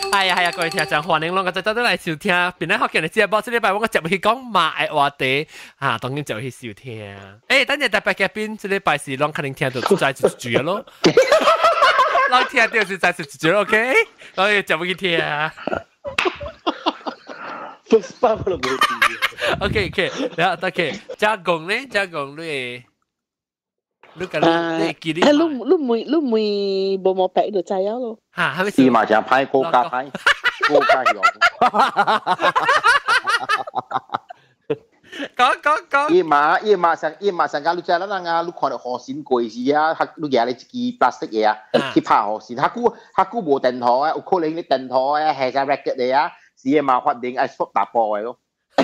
哎呀，各位聽眾，歡迎攏個再嚟收聽。邊個學嘅你節目，這禮拜我接去講馬嘅話題，當然就去收聽。等陣特別嘉賓，這禮拜是攏肯定聽到再一句咯。攏聽到是再一句 ，OK？ 攏接去聽。 First part 都冇聽。 OK， 然後 OK， 加工咧，加工咧。你記得？ 你冇白就知咯。 嚇，係咪？ 伊嘛就派高價派，高價用。 講。 伊嘛上家你知啦，那你看到河線過時啊，你夾你一支 plastic 嘢啊，去拍河線，佢冇電台啊，有可能你電台啊，係個 record 嚟啊，是嘛發電係縮大波嘅咯。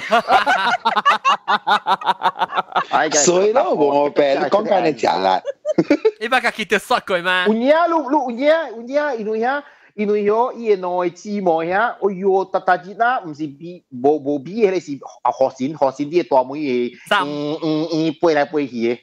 所以咯，我白你講緊你講啦。 你把佢記得刷過嗎？ 有嘢，因為伊內字幕呀，哎呦，特日啦，唔是比冇比迄個是河線啲大妹嘅，飛來飛去嘅。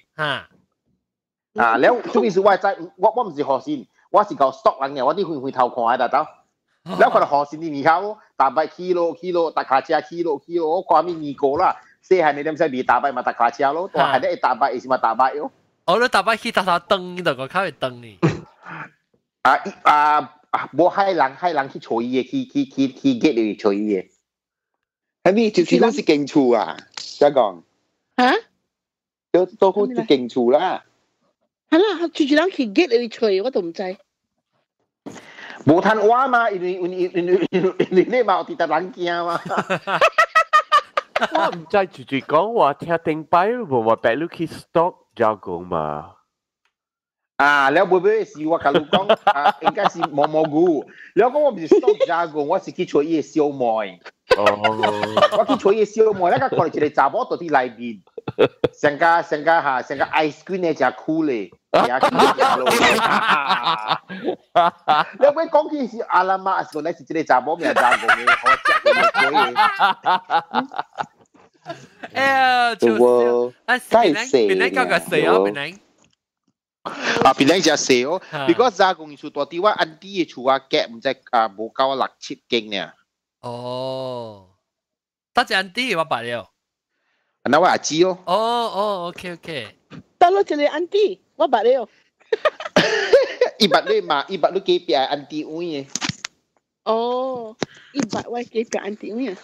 แล้วทุกสิ่งว่า唔是河線，我是搞 stock 人嘅，我啲會頭看下得。แล้ว佢河線啲面口，大擺 kilo， 大卡車 kilo， 我掛面二個啦，即係你點使比大擺咪大卡車咯，但係咧大擺是咪大擺咯？ 我都大擺去搭燈度個靠係燈呢。 冇海人去吹嘢，去 get 你吹嘢。 係咪就是都是勁處啊？再講嚇， 都好似勁處啦。 係啦，住人去 get 你吹，我都唔知。 冇趁話嘛，因為你嘛有啲特人驚嘛。 我唔知住講話聽定擺無話擺你去 stock 加工嘛。 แล้วบ่ได้สิว่ากับลูกก้อง應該是蘑菇แล้วก็ว่าไม่是 stock 加工我是去吹伊小妹我去吹伊小妹แล้วก็看一個查某到底內面成個 ice cream 咧真酷咧แล้ว佢講起是阿拉媽是講是一個查某名加工嘅好食嘅笑邊嚟講個死哦邊嚟邊兩隻蛇哦 because 加工處多啲話安啲嘅處啊夾唔知冇夠6-7斤呢哦得隻安啲我白了那我阿姊哦 OK 得咯，就你安啲我白了一百你幾邊安啲位嘅哦100我幾邊安啲位啊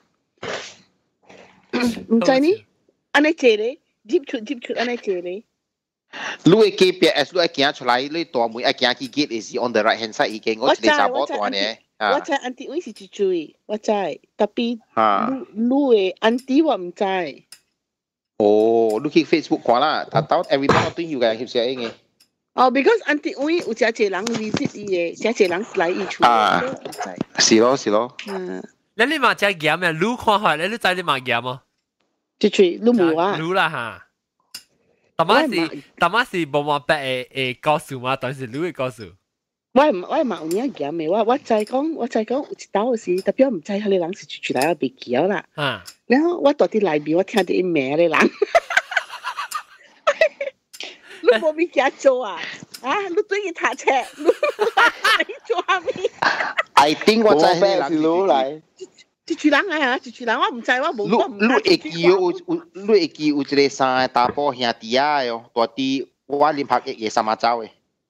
唔知呢安尼借咧接出安尼借咧你嘅 GPS 你行出來，你大門行去 gate 是 on the right hand side 已經，我一個查某大呢。 我知安迪位是一嘴，我知，特別你嘅安迪我唔知。 哦，你去 Facebook 看啦，睇到 every time 我對有嘅翕相嘅。 哦 ，because 安迪位有真濟人 visit 伊嘅，真濟人來伊厝。 是咯。 你嘛只鹹咩？滷看下，你知你嘛鹹嗎？ 一嘴滷冇啊。 滷啦嚇。大媽是冇話白嘅告訴嘛，但是你會告訴。 我係冇嘢講嘅，我就講有一道是特別唔知佢哋人是出來被叫啦。然後我到啲內面我聽到啲名嘅人，你冇俾佢做啊？你對佢讀冊，你做下咩 ？I think 我知係人嚟。 一處人啊，一處人我唔知，我冇。 你會記有一個三大波兄弟啊喲，大啲我連拍嘅三馬走嘅。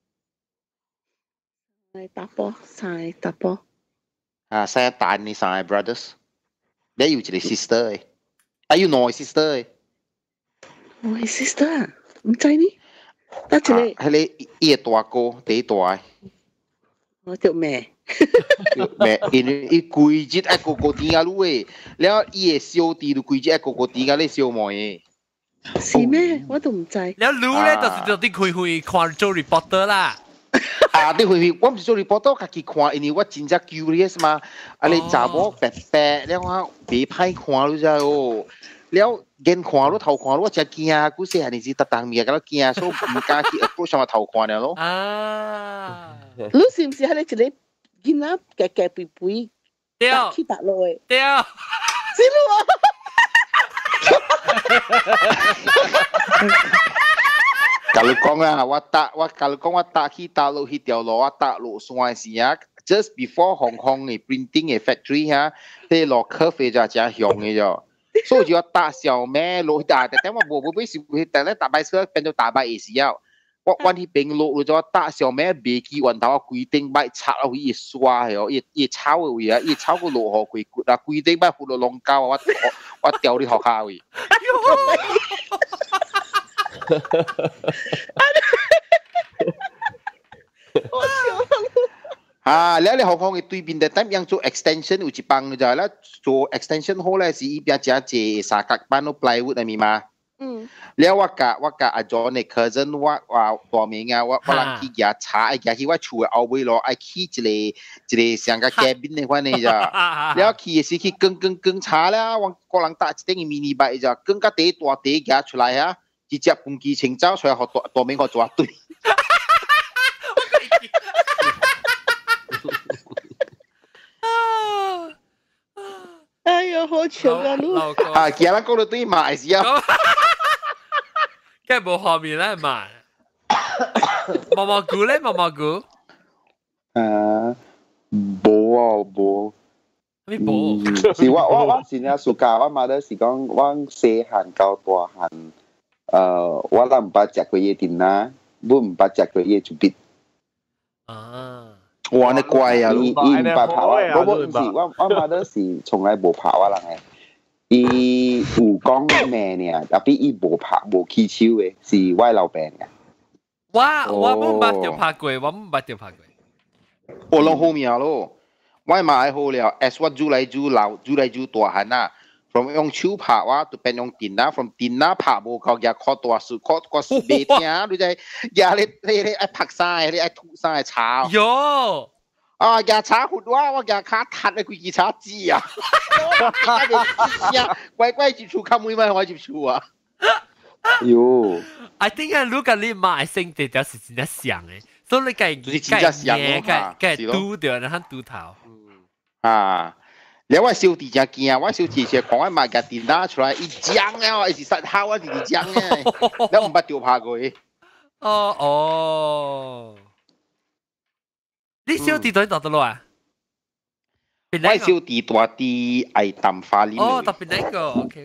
三大波。 三大你三 brothers， 你有一個 sister 嘅，有兩個 sister 嘅。 我係 sister 啊，唔知呢。得住你。 係你伊個大哥第一大嘅。 我叫咩？ 因為伊規日一個個點啊擼誒，แล้ว伊個小弟就規日一個個點啊咧小妹誒。 是咩？我都唔知。 แล้ว擼咧就是啲開看做 reporter 啦。 啲開我唔是做 reporter， 家己看，因為我真正 curious 嘛。你查某白白，แล้ว我未歹看你知哦。แล้ว見看咯頭看咯，我真驚，嗰時係你是特登面，咁樣驚，所以唔敢去 approach 上頭看了咯。 你是唔是喺你一個見啦，夾背背，去搭落去？ 對。 是咯。 假如講啊，我假如講我搭去大陸去條路，我搭路線時啊， just before Hong Kong 嘅 printing 嘅 factory 嚇，啲落 curve 就正響嘅啫。所以就要打小咩落大，但係我冇是，但係大擺車變做大擺嘅時候，我去邊落咗打小咩別記運頭規定擺拆落去刷嘅，一抄嘅位啊，一抄個落河規骨啊，規定擺糊到浪膠啊，我掉啲學校嘅。แล้วในห้องของตุยบินแต่ตั้มยัง做 extension อุจิปังจะแล้ว做 extension 好咧是一邊จะเจสากักบ้านโปลายวุฒิมีมาแล้วว่ากะอาจารย์ใน cousin ว่าตัวเมียว่าลังขี้ยาช้าไอ้ยาที่ว่าช่วยเอาไว้รอไอ้ขี้จะเลยเสียงกับแกบินในวันนี้จ้ะแล้วขี้สิขี้กึ่งช้าแล้ววันกำลังตัดเต็งมินิใบจ้ะกึ่งก็เตะตัวเตะยา出來ฮะ直接攻擊青椒所以學ตัวเมียเขา做對哎呀，好長啊！ 啊，其他講到對馬來西亞， 梗係冇後面咧馬，毛毛菇咧，毛毛菇。 冇啊冇。 咩冇？ 是我是呢暑假我媽咧是講我細漢到大漢，我都唔捌食過嘢點啦，我唔捌食過嘢就別。 啊。 哇！你怪啊！ 伊唔捌跑啊！我唔是，我媽都是從來無跑啊人誒。伊有講咩呢？特別伊無跑無起手誒，是我老闆嘅。 我唔捌條拍過，我唔捌條拍過。 我攏好命咯，我買好了。as 我煮嚟煮老，煮嚟煮大漢啊。from 用手拍我，就變用電腦 ，from 電腦拍無夠嘢靠大樹，靠個樹未聽，你就呀你愛拍晒，你愛吐晒炒。 喲！ 啊，呀炒活我呀卡ทัดเลยคุย炒雞啊！呀，乖接觸，看妹妹我接觸啊！ 喲 I think 啊，如果你買性地條是真係像誒，所以你計嘟掉，然後嘟頭。 啊！แล้วว่าซิลตีจะเกียว่าซิลตีเชียของว่ามากับตินด้า出來一將แล้วไอ้สิสัตว์เท้าว่าติด將เนี่ยแล้วผมปัดเดียวพากู你小弟在度度咯啊？ 我小弟ตัวตีไอ้ตำฟ้าลิ้น特別呢個 OK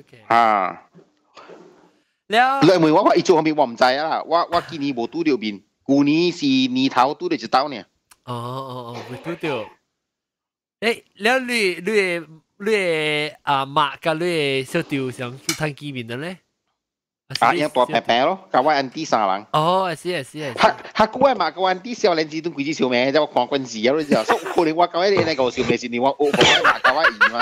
แล้วเลยเหมือนว่าอีจูเขามีว่า唔知啊ว่า今年冇拄到面舊年是年頭拄到一刀เนี่ย冇拄到แล้ว你阿媽甲你小弟想去睇見面的咧？ ยังตัวแปะๆ咯กับว่าอันที่สามหลังฮักกูว่ามากับวันที่เสียวเลนจีต้องคุยที่เสียวแม่จะว่าความกันสีแล้วจะสุคนนึงว่ากับไอ้ในกับเสียวแม่สินี่ว่าโอ้ผมว่ามากับว่าอีมา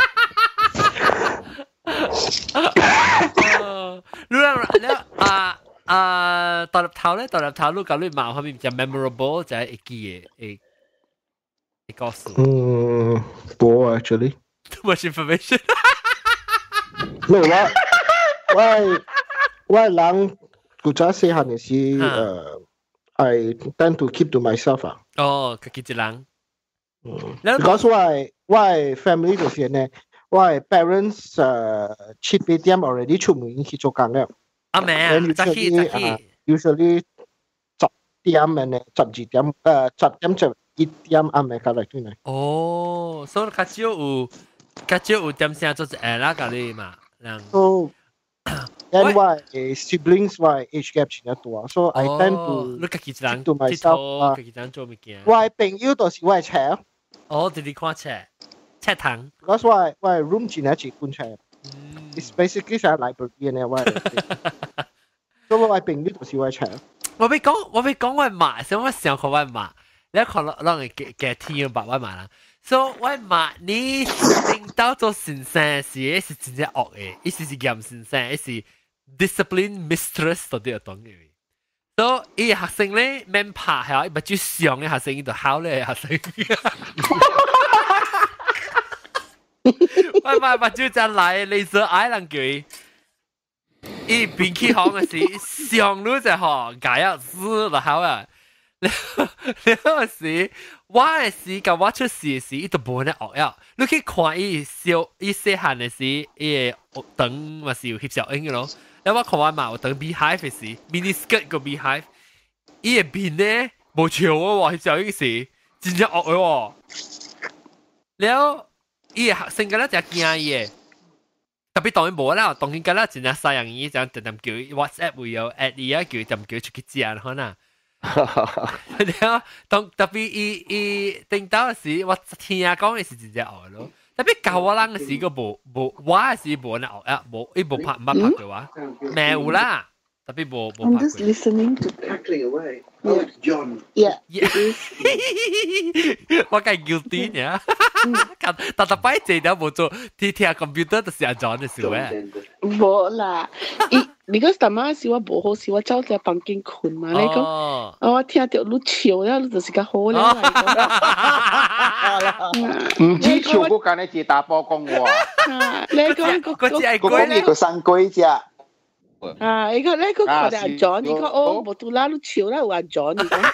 รู้แล้วตอนรับเท้า咧ตอนรับเท้าลูกกับลูกมาเขามีจะ memorable จะไอ้กี่ไอ้告訴冇 actually too much information 沒有啦我人古早細漢嘅時I tend to keep to myself 啊自己一人 because 我 family 就是呢我 parents 7-8點 already 出門去做工了咩 usually 10點嘅呢12點10點就1點啱嘅嚟轉嚟所以較少有點聲做一下啦嗰啲嘛 and why siblings why age gap 真係大 so I tend to 你自己一人 to myself 自己一人做物件我朋友都是我車直接看車堂 because 我 room 真係一本車it's basically 係 library 呢我所以我朋友都是我車我俾講我媽所以我想看我媽你看讓人嘅天吧我媽啦所以我媽你領導做先生時是真正惡嘅意思是嚴先生意思discipline mistress 到底係當嘅，所以學生咧免拍係咪最上嘅學生，就考咧學生。我咪咪就真來，你說愛人叫伊，伊邊去行嘅時，上路就學解啊字就好啊。你時我嘅時甲我出事嘅時，伊都冇咧學呀。你去看伊細漢嘅時，伊等咪是有翕小影嘅咯。แล้วว่าเขาว่ามาเอาตั้ง beehive สิ mini skirt กับ beehive อีเอ็มบินเนี่ยโมเชียวว่าจะเอาอีกสิ直真正惡喎。แล้ว伊性格咧就驚伊嘅，特別當然冇啦，當然㗎啦，真係西洋伊就點叫 WhatsApp 會有 at 伊啊，叫點叫出去食可能。แล้ว當特別伊聽到時，我聽講嘅是真正惡咯。特別教我人嘅時個冇，我嘅時冇那惡啊，冇伊冇拍唔拍嘅話，咩有啦。特別冇拍。 I'm just listening to cackling away. Oh, it's John. Yeah. 我梗係 guilty 嘅，但擺這條冇做，聽 computer 就是阿 John 嘅事嘅。 冇啦，你嗰陣媽時我冇好事，我走喺房間困嘛，你講，我聽到你笑咧，你就是個好咧。 唔知笑嗰間咧，只打波工喎。 你講嗰隻係龜咧， 個生龜隻。 啊！你個佢哋阿 John，你個哦冇到啦，你笑啦，有阿 John 你講。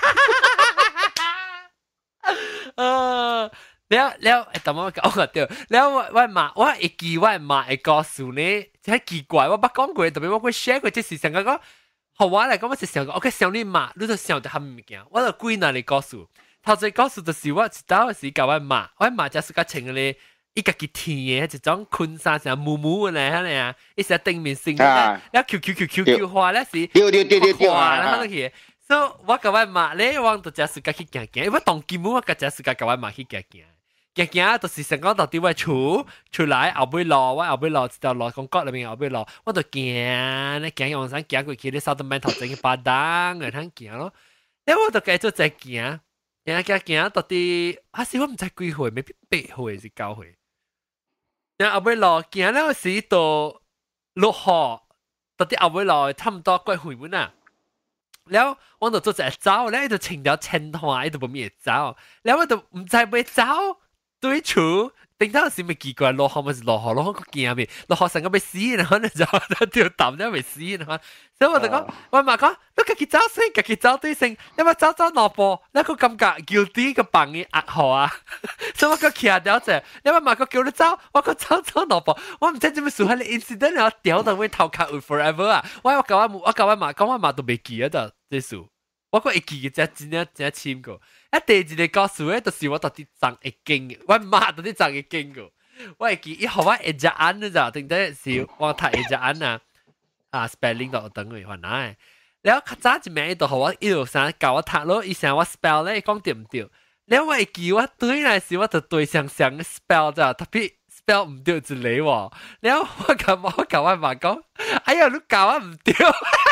แล้วไอ้ตอมก็เอาเดียวแล้วว่ามาว่าไอ้กีว่ามาไอ้กอสูนี่จะให้กีกว่าว่าบักก้องกู特別我會 share 佢即係成個講好話嚟講我就想講 OK 想你嘛你就想得很物件我就歸納你告訴頭先告訴就是我知道是教我嘛就是個情咧一個幾天嘅一種昆山成木木嘅咧係啊一成定面性嘅แล้ว QQ 話咧是丟話啦嗰啲所以我教我嘛咧我就只是個去行行因為當基本我個只是個教我嘛去行行行就是成講到啲位出來後尾落我後尾落就落講角裏面後尾落我就行咧行用上行過去啲手都咩頭整巴當嘅睇行咯，然後我就繼續再行到啲時我唔知幾歲，未必8歲是9歲，然後後尾落行咧時到落雨，到啲後尾落差唔多幾歲滿啊。แล้ว我就做隻走咧，就穿條青拖，就冇咩走，แล้ว我就唔知咩走。對處頂到時咪奇怪，落雨咪是落雨，落雨個驚咪，落雨成個咪死，然後你就條淡咗咪死，然後，所以我就講，我媽講，你家己走先，家己走對先，你咪走落步，你個感覺 guilty 個棒嘅壓號啊，所以我個徛掉隻，你咪媽個叫你走，我個走落步，我唔知做咩事，係你 incident 然後掉到會頭殼會 forever 啊，我教我媽講我媽都未記啊，就這數。我個會記嘅真深個，第二個告訴咧，就是我到底長會經，我媽到底長會經個，我會記，以後我會隻眼咧就定得是我睇會隻眼啊 spelling 度等佢換來，然後較早一名度我一路想教我讀咯，以前我 spell 咧講對唔對，然後我會記我對來時我就對上 spell 咋，特別 spell 唔對一類喎，然後我教我媽講，哎呀你教我唔對。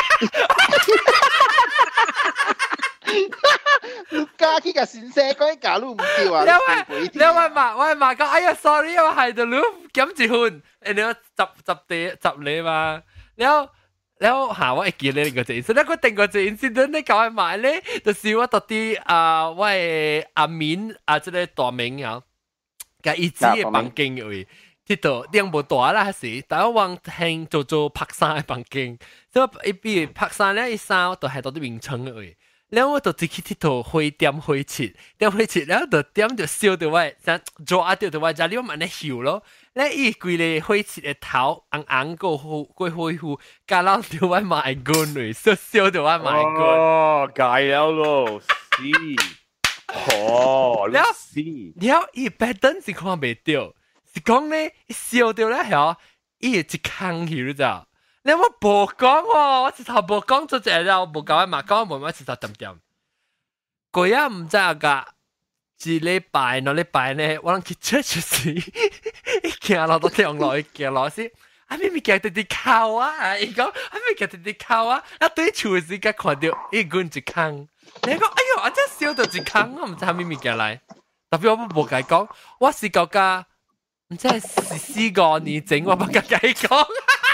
你家去個先生講假如唔對啊！ 你話講，哎呀 ，sorry， 我係度你減一分，你要十你嘛，แล้วหาว่าไอ้กี่เรื่องก็จะอินซึ่งแล้วก็แต่งก็จะอินซึ่งเนี่ยเขาให้มาเลย就是ว่าตอนที่ว่า阿明即係大明啊，嘅意志嘅房間位，ที่ตัวเรื่อง冇大啦是，但係我聽做拍山嘅房間，所以一比拍山咧一衫就係到啲名稱嘅位。แล้ว我就自己ที่ตัว會點會切แล้ว就點就燒到位，想抓到位就你話มันหิว咯，แล้วอีกุยเลย會切嘅頭硬個會加撈到位買罐嚟，燒到位買罐。 哦，解了咯，是，哦， แล้วอีแพทเทิร์น是看唔到，是講咧燒到咧係伊一坑去咗。你我冇講喎，我直頭冇講咗隻啦，我冇教阿媽講，冇乜直頭點點。嗰日唔知㗎，一禮拜兩禮拜呢，我諗去 church 時，一行落到條路，一行落先，阿咪咪行到啲靠啊，伊講阿咪行到啲靠啊，一對厝時間看到一罐一坑，你講哎呦，我真燒到一坑，我唔知阿咪咪行嚟，特別我冇解講，我是講㗎，唔知係4個年整，我冇解講。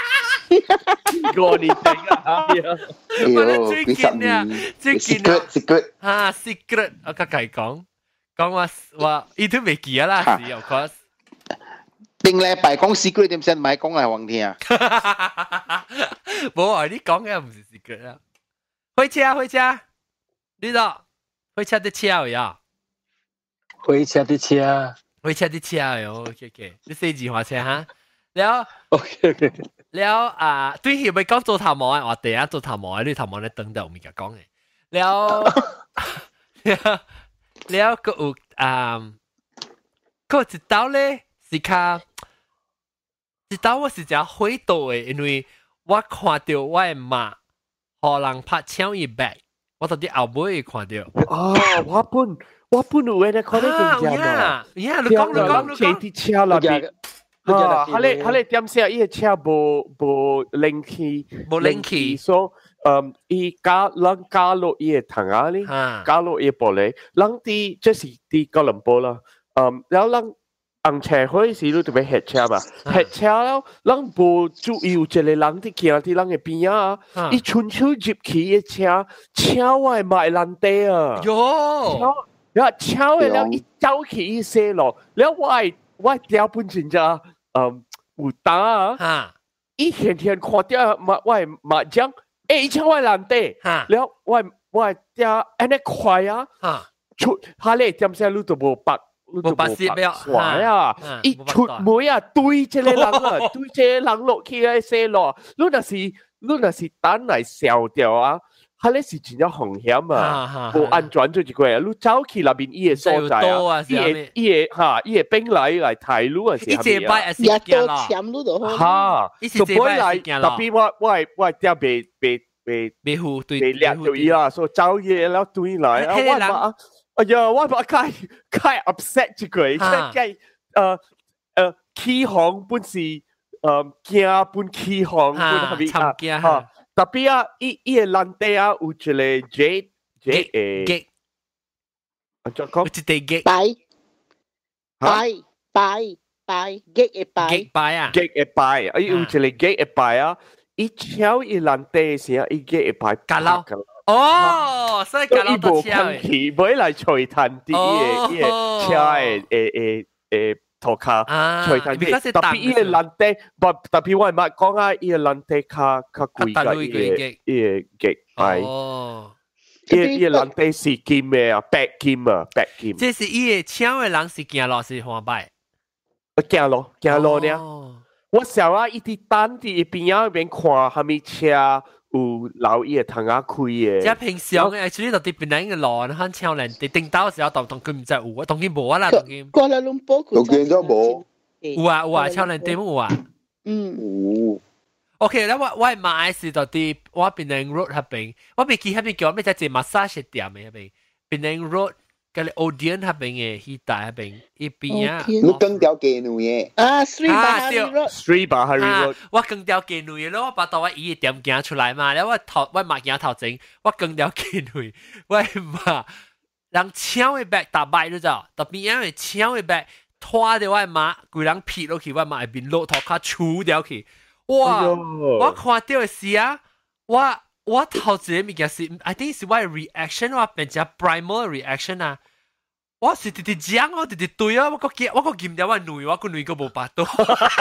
過年整啊！ 我最近啊，最近啊 secret， 我甲佢講我伊都未記啦，是 of course。 定禮拜講 secret 點先，唔係講嚟黃聽。 冇啊，你講嘅唔是 secret 啊。開車，呢度開車啲車位啊。 開車啲車喎 ，OK， 你4字話車嚇，แล้ว OK。 แล้ว對佢咪講做頭毛啊，我第一做頭毛啊，呢頭毛咧等到我咪講嘅，แล้วแล้วก็ก็一刀咧是較一刀我是只灰度嘅，因為我看到我嘅媽互人拍搶伊 back， 我到啲後尾看到。 哦，我本有誒咧，可能更加嘛。 你講， 車啲車入邊。佢哋點寫？伊個車無冷氣，所以加落伊個窗啊咧，加落伊玻璃，人啲即是啲哥倫布啦，然後人紅車開始都特別黑車嘛，黑車了，人無注意有一個人啲行喺人嘅邊啊，伊伸手入去個車我係賣爛地啊，然後車嘅了，伊走去伊踅落，然後我掉本身咋。有打啊！伊天天看掉我麻將，伊搶我爛地，然後我掉安尼快啊！出下咧點寫你都無白壞啊！伊出門啊，對這個人啊，對這個人落去嘅踅落，你若是等來笑掉啊！佢咧是真正風險啊，無安全做一個啊！你走去那邊伊個所在啊，伊個兵來睇你啊，是係咪啊？ 也多簽你就好。 嚇，就本來特別我掉被護對被掠到伊啦，所以走嘢แล้ว對來啊！我嘛，哎呀，我嘛太 upset 一個，起航本是驚本起航本係咪啊？特別啊，伊個爛地啊，有一個 J 誒，我再講， 有一地 G 拜 G 嘅拜啊 ，G 嘅拜，有一個 G 嘅拜啊，伊敲伊爛地時啊，伊 G 嘅拜， 夾撈，哦，所以夾撈到敲嘅，唔會來吹彈啲伊個敲誒。塗骹，吹彈啲，特別伊個爛地，特別我係咪講啊？伊個爛地較貴嘅，伊個極係，伊個爛地是金嘅啊，白金。 這是伊個搶嘅人是行路是滑擺， 行路呢？我想啊，伊啲單啲邊啊邊看，係咪車？有留伊個窗仔開嘅， 即係平常嘅，actually 就啲邊個嘅路，你看超人哋頂到時候，當佢唔知有啊，當佢冇啊啦，當佢。 過來龍波當佢都冇。 有啊，超人點有啊？OK，แล้วว่ามาไอซีตอนที่ว่าเป็นในรถฮับเป็นว่าเมื่อกี้ฮับเป็นเกี่ยวกับไม่ใช่จะมาซาเชตเดียมฮับเป็นในรถก็เลยออเดียนฮับเป็นฮีตาฮับเป็นอีปีอ่ะลูกกังเดียวเกนุย Sri Bahari Road ว่ากังเดียวเกนุยแล้วว่าตอนว่าอีเดียมแก出来嘛แล้วว่ามาแก頭前ว่ากังเดียวเกนุยว่ามา人搶嘅 back 打敗咗就特別因為搶嘅 back 拖到我馬佢人撇落去我馬邊落頭卡杵掉去哇！我看到嘅時啊，我頭一個物件是 ，I think 是我嘅 reaction， 我變成 primal reaction 啊！我是直直講，我直直對啊！我個見到我女，我個女個冇巴到。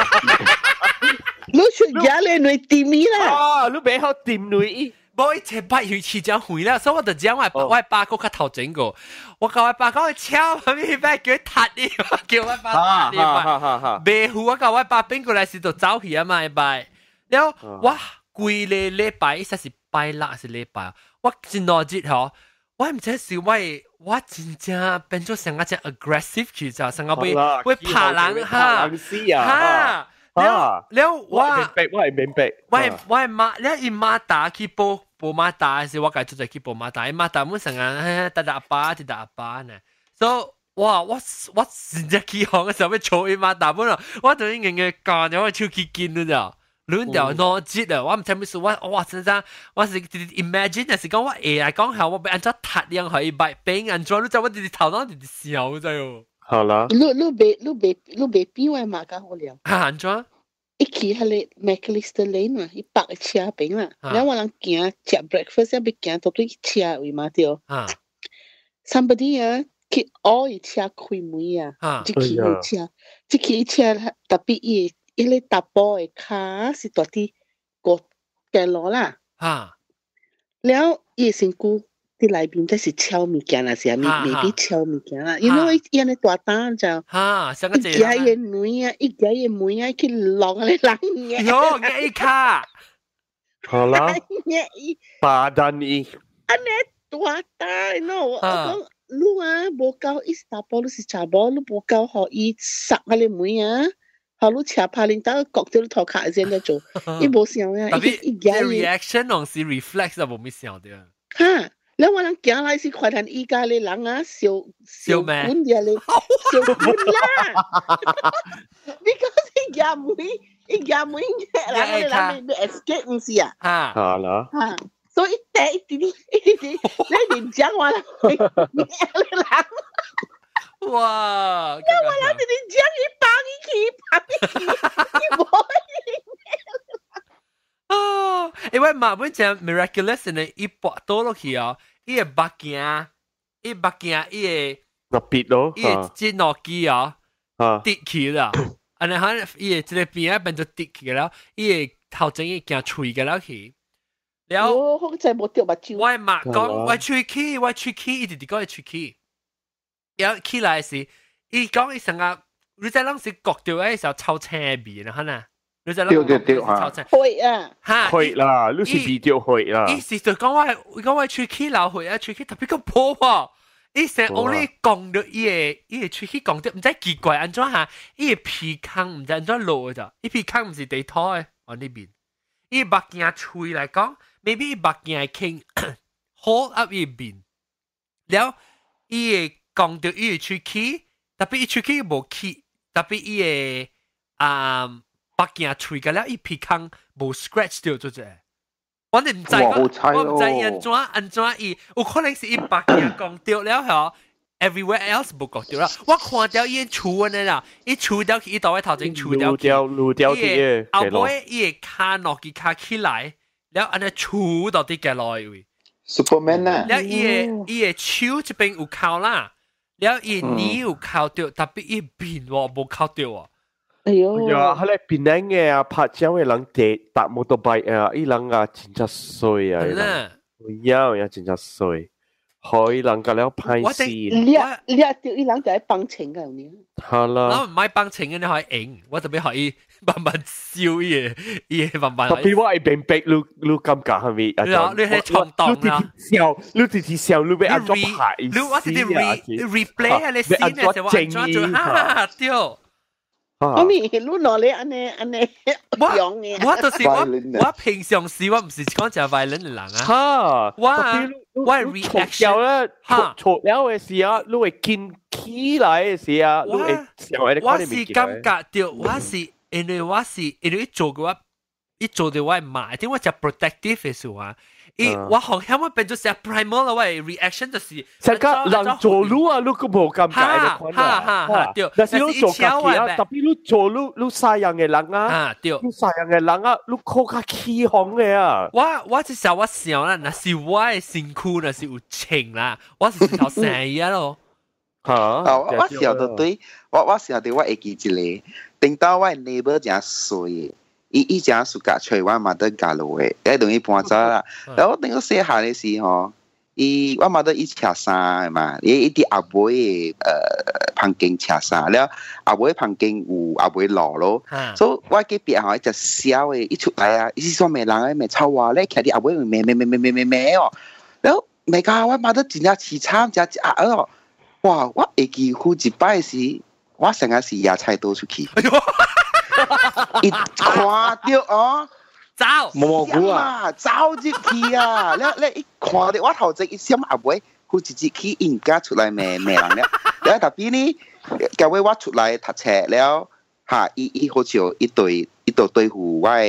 你出家你女掂伊啦？ 啊！你俾好掂女。 冇一隻八要似隻回啦，所以我就講我爸個較頭整個，我教我爸講去敲佢咩咩叫佢踢你，叫我爸踢你嘛，未好我教我爸邊個嚟時就走去啊嘛，一拜，然後哇貴咧禮拜，實是拜六是禮拜，我真攞節嗬，我唔知是我真正變咗成個隻 aggressive 去就成個會拍人嚇。แล้วว่าว่ามาแล้วอีมาตาคีโปมาตาสิว่าไก่จุดใจคีโปมาตาอีมาตามันสังกันตาดาป้าติดาป้าเนี่ย so 我真正起航嘅時候要坐伊嘛，大本啊，我就已經嘅幹咗我超級勁咗就，亂掉腦筋啊，我唔知咩事，我真真我是 imagine 係講我嚟講下，我俾人咗踢兩下，俾俾人咗，你就我哋頭當哋笑咗喎。 好啦， 你別邊位嘛㗎好了。 行咗。 一起喺你 McAllister Lane 啊，一百個車邊啦，然後我人行食 breakfast 一邊行到對車位嘛對。somebody 啊，佢all 一車開門啊，即起車特別伊個搭波嘅卡是到啲個嘅路啦。然後伊身軀啲內邊都是敲物件啦，是啊，未必敲物件啦，因為伊安尼大單就，一家嘅女啊，一家嘅妹啊，去落嚟人嘅， 喲，嘅卡， 好啦，巴丹伊， 安尼大單，no，我講你啊，无够一打波，你是查波，你无够可以杀下你妹啊！好，你吃拍零打角掉你头卡先在做，伊無想啊， 特別即 reaction 同是 reflex 就冇咩想的。 哈，แล้ววันนั้น行來是快談依家嘅人啊，小管嘅你，小管啦，because 伊行妹嘅人你 escape 唔是啊？ 嚇啦， 嚇，所以一啲，你講話啦，你人。 哇！ 因為我哋將佢綁起， 哦，因為馬本講 miraculous 呢，一拔倒落去哦，伊個目鏡，伊個筆咯， 伊個隻腦機哦，跌起啦，然後伊個一個邊啊變做跌起啦，伊個頭前伊行喙嘅啦去， แล้ว好似冇掉目睭。 我馬講，我喙齒，伊直直講伊喙齒。有起來時，伊講伊成日，你在當時覺到誒時候抽青味啦，可能你在當時抽青， 會啊， 嚇， 會啦，你是味掉會啦。 伊時就講我喙齒流會啊，喙齒特別個破喎，伊成我呢講到伊個喙齒講到唔知奇怪安怎下，伊個鼻孔唔知安怎落咋，伊鼻孔唔是地拖誒，我呢邊，伊目鏡喙來講 ，maybe 伊目鏡傾 hold up 伊邊，แล้ว伊個講到伊個喙齒，特別伊喙齒無氣，特別伊個目鏡喙個了，伊鼻孔無 scratch 到做啫。我哋唔知我唔知安怎伊，有可能是伊目鏡講到了嗬 ，everywhere else 無講到啦。我看到伊除呢啦，伊除掉伊到位頭前除掉， 擼掉啲嘢，後尾伊個卡落去卡起來，แล้ว安尼除到啲嘅內位。 Superman 啊！ แล้ว伊個手這邊有靠啦。แล้วอีนี้有靠掉，特別一邊喎冇靠掉啊！ 哎呦， 呀，佢哋邊靚嘅啊，拍照嘅人搭摩托拜啊，伊人啊真正衰啊！呀，真正衰，可以人家了拍死。 你掉伊人就係幫情㗎你。 係啦， 我唔係幫情嘅，你可以贏，我特別可以慢慢笑伊慢慢。 特別我係變逼你感覺係咪？ 你係衝動啦！ 你直接笑，你俾安怎拍？ 你我直接 replay 啊！你先嘅時候安怎做啊？掉！ 我咪你攞你安尼用嘅。 我就是我平常時我唔是講就係 violent 嘅人啊！我 reaction 咧，錯了嘅時啊，你會見起來嘅時啊，你會我是感覺到我是因為一做嘅話，一做嘅話買，點解就 protective 嘅時候啊？我好像我變咗成 primal 啦，喂 reaction 就是成個人做路啊，你都冇咁解嘅款啊，對。但是你做家己啊，特別你做你殺人嘅人啊，對，你殺人嘅人啊，你靠較起哄嘅啊。 我即時我想啦，那是我嘅身軀，那是有情啦，我是條生意咯。 嚇！我想到對，我想到我會記一個，等到我 neighbor 真衰。伊正暑假出我媽得教路嘅，喺等於搬走啦。然後等我細下嘅時候，我媽得伊車衫嘛，伊啲阿妹嘅旁邊車衫，แล้ว阿妹旁邊有阿妹攞咯。所以我隔壁嚇一隻小嘅，一出來啊，伊是說咩人嘅咩臭話咧，其實啲阿妹咩哦，แล้ว咩家我媽得真係凄慘，真係哦，哇！我會記好一擺時，我成日是野菜倒出去。一看到哦， 走蘑菇啊， 走入去啊！你一看到我頭前一閃阿妹，佢直接去人家出來咩人咧？แล้ว特別呢，各位我出來讀冊แล้ว嚇，伊好似一對對付我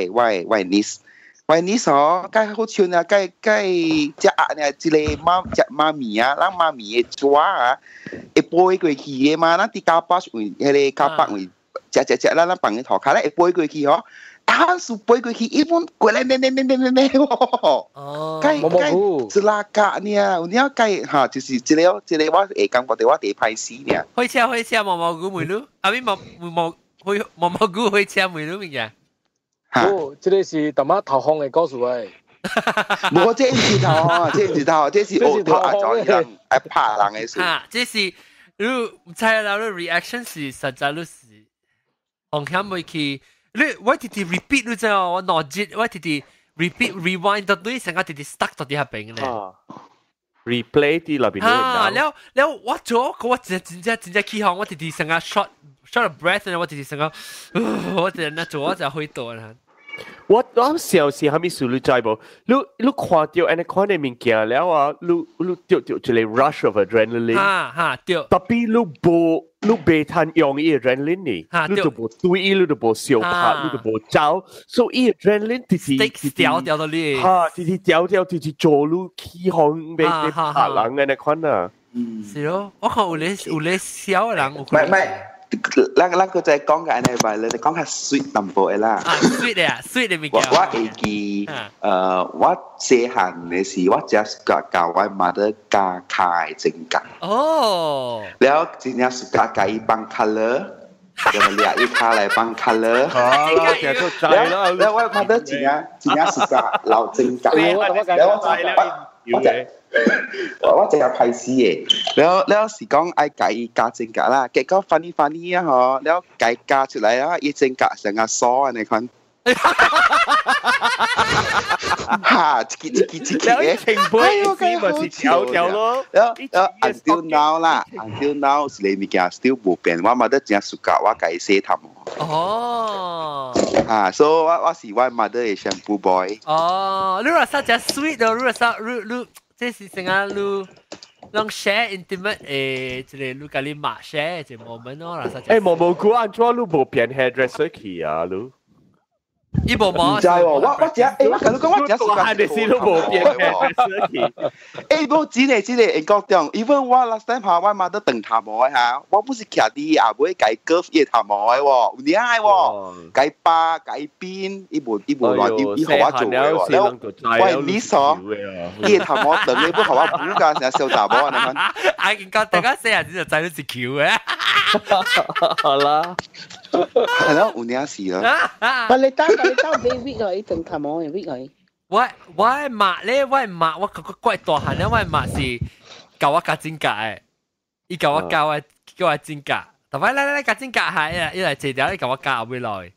niece 哦，該好似呢，該隻呢，一個媽咪啊，咱媽咪嘅抓啊，會背過去嘅嘛，咱啲家巴位，迄個家巴位。只啦，咱放喺頭殼咧，會背過去嗬，單數背過去，一般過來咩喎？該是拉架呢？有啲該嚇，就是一個我會感覺到我哋歹死呢。 開車，毛菇梅魯，阿邊毛菇開車梅魯咩嘢？ 哦，這個是大媽頭風嘅故事誒。 冇，這唔是頭啊，這唔是頭，這是奧多亞洲人愛拍人嘅事。 啊，這是你唔知啦，你 reaction 是實在你是。紅響會去，我直接 repeat 你知哦，我直接 repeat rewind 到對成個直接 stuck 到啲下邊咧。 replay 啲入邊都แล้ว我做我真起行我直直成個 short breath 我直直成個我真係做我就去到啦。 我小時係咪數你知冇？你看到安尼看嘅物件了啊，你掉一個 rush of adrenaline， 掉。 特別你未趁用呢 adrenaline 呢，你就冇對伊，你就冇小拍，你就冇走，所以 adrenaline 就是掉到你， 就是掉就是做你起行俾拍人安尼看啊。 是咯，我看有咧小人， 唔。咱個再講嘅安尼話，你講下 sweet 淡薄嘅啦。 sweet 嘅物件。 我會記，我細漢嘅時，我只教我媽的加開整甲。 哦。 แล้ว真正是加加一幫 color， 就係兩一卡嚟幫 color。 哦，其實都知啦。 แล้ว我媽的真正是加老整甲。แล้ว我淨係批試嘅，แล้ว時講愛計加正格啦，結果funny 啊嗬，แล้ว計加出嚟啦，一正格成個梳啊你看，嚇，一嘅， 情杯咪是條咯， แล้ว until now 啦 ，until now 是你物件 still 冇變，我媽得真係暑假我計洗頭。 哦， 所以我是我媽得嘅 shampoo boy。 哦，你話實只 sweet 咯，你話實你。這是成個你讓 share intimate 即係你跟你媽 share 即係 moment 咯，啦實。 誒，毛菇安怎你冇變 hairdresser 去啊？你？ 伊無毛。 唔知喎，我只我同你講，我只我係你先都冇變 hairdresser 去。 冇真嘅，講講 ，even 我 last time 下我媽都斷頭毛嘅嚇，我不是徛啲啊，會改 curve 嘅頭毛嘅喎，有厲害喎，改疤改邊，伊無亂，伊學我做嘅喎，แล้ว我你所，伊頭毛斷你不學我補㗎，成日燒頭毛啊你講。 啊，見到大家細下子就仔都是橋嘅。 好啦。 係咯，有啲事咯。 我你兜俾 week 佢斷頭毛嘅 week 佢。 我媽咧，我媽我怪大漢咧，我媽是教我加指甲嘅，伊教我叫我指甲，但係咧加指甲係一嚟借條，你教我加後尾來。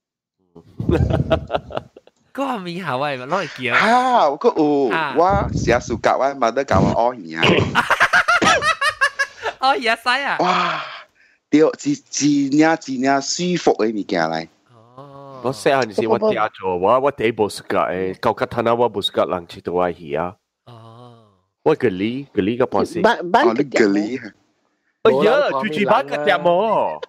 嗰個面下喂，攞嚟見啊！嗰個我成日暑假我媽都教我屙耳啊。 屙耳使啊！ 哇！對，真舒服嘅物件嚟。 我細漢時我嗲咗，我第一部暑假誒，舊吉他那我部暑假人去到我去啊。哦，我個哩個半時。 班你個哩。 哎呀，最近班個點麼？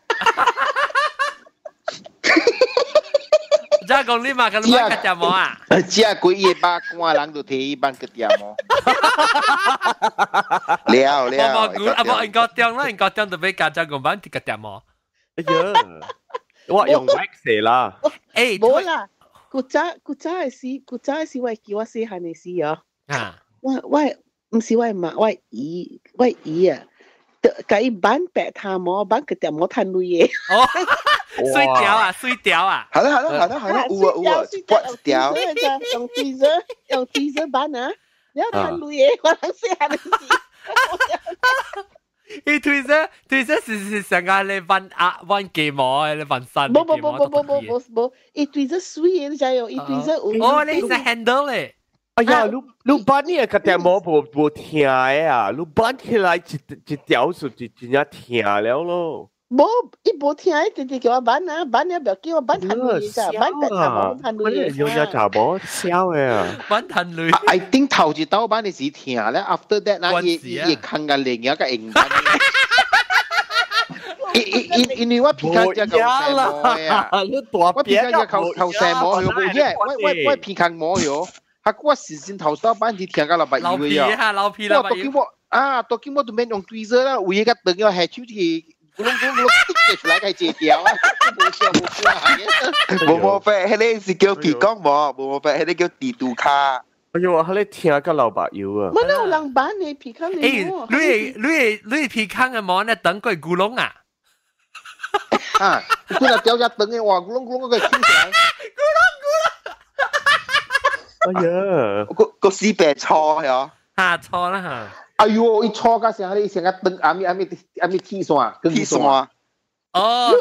即係講你嘛，個班個點麼啊？ 即係佢夜班關人都睇班個點麼。了。 我高中啦，高中就俾家長講班個點麼。 哎呀！我用 wax 啦， 冇啦，古早嘅時，我叫我細漢嘅時哦，我唔是我媽，我姨啊，佢扮白頭毛，扮佢條毛褪女嘅， 水條啊， 係啦，有啊，骨條， 用 tweezer 扮啊，你褪女嘅，我諗細漢嘅時。 伊推車是成個你揾睫毛嘅，你揾身。 冇，伊推車水嘅，你知有？伊推車有。 哦，你係 handle 咧。 哎呀，你扮呢個條毛無聽嘅啊，你扮起來一條數就真正聽了咯。 冇，伊無聽，直接叫我扮啊，扮了不要叫我扮褪女咋，扮白頭毛褪女。 用隻頭毛笑嘅啊， 扮褪女。 I think 頭一刀扮你是聽咧 ，after that 那伊看個另一個英文。因為我皮卡只夠細毛嘅啊，我皮卡只夠細毛嘅，因為我皮卡毛嘅，係我時先頭刀扮你聽個老白以為啊， 老皮啦， 多見我都免用對子啦，有一個等要係手指。咕隆滴出來個字條啊！ 冇發，迄個是叫皮講冇發，迄個叫地圖卡。 哎呦，迄個聽個老白油啊！ 乜都有人扮你皮康嘅毛。你皮康嘅毛咧，等佢咕隆啊！ 啊，佢那條只等嘅話，咕隆嗰個傾起來。 哎呀， 個絲白錯呀！ 嚇錯啦嚇！ 哎呦，伊錯個成日成日等阿咪鐵線， 哦，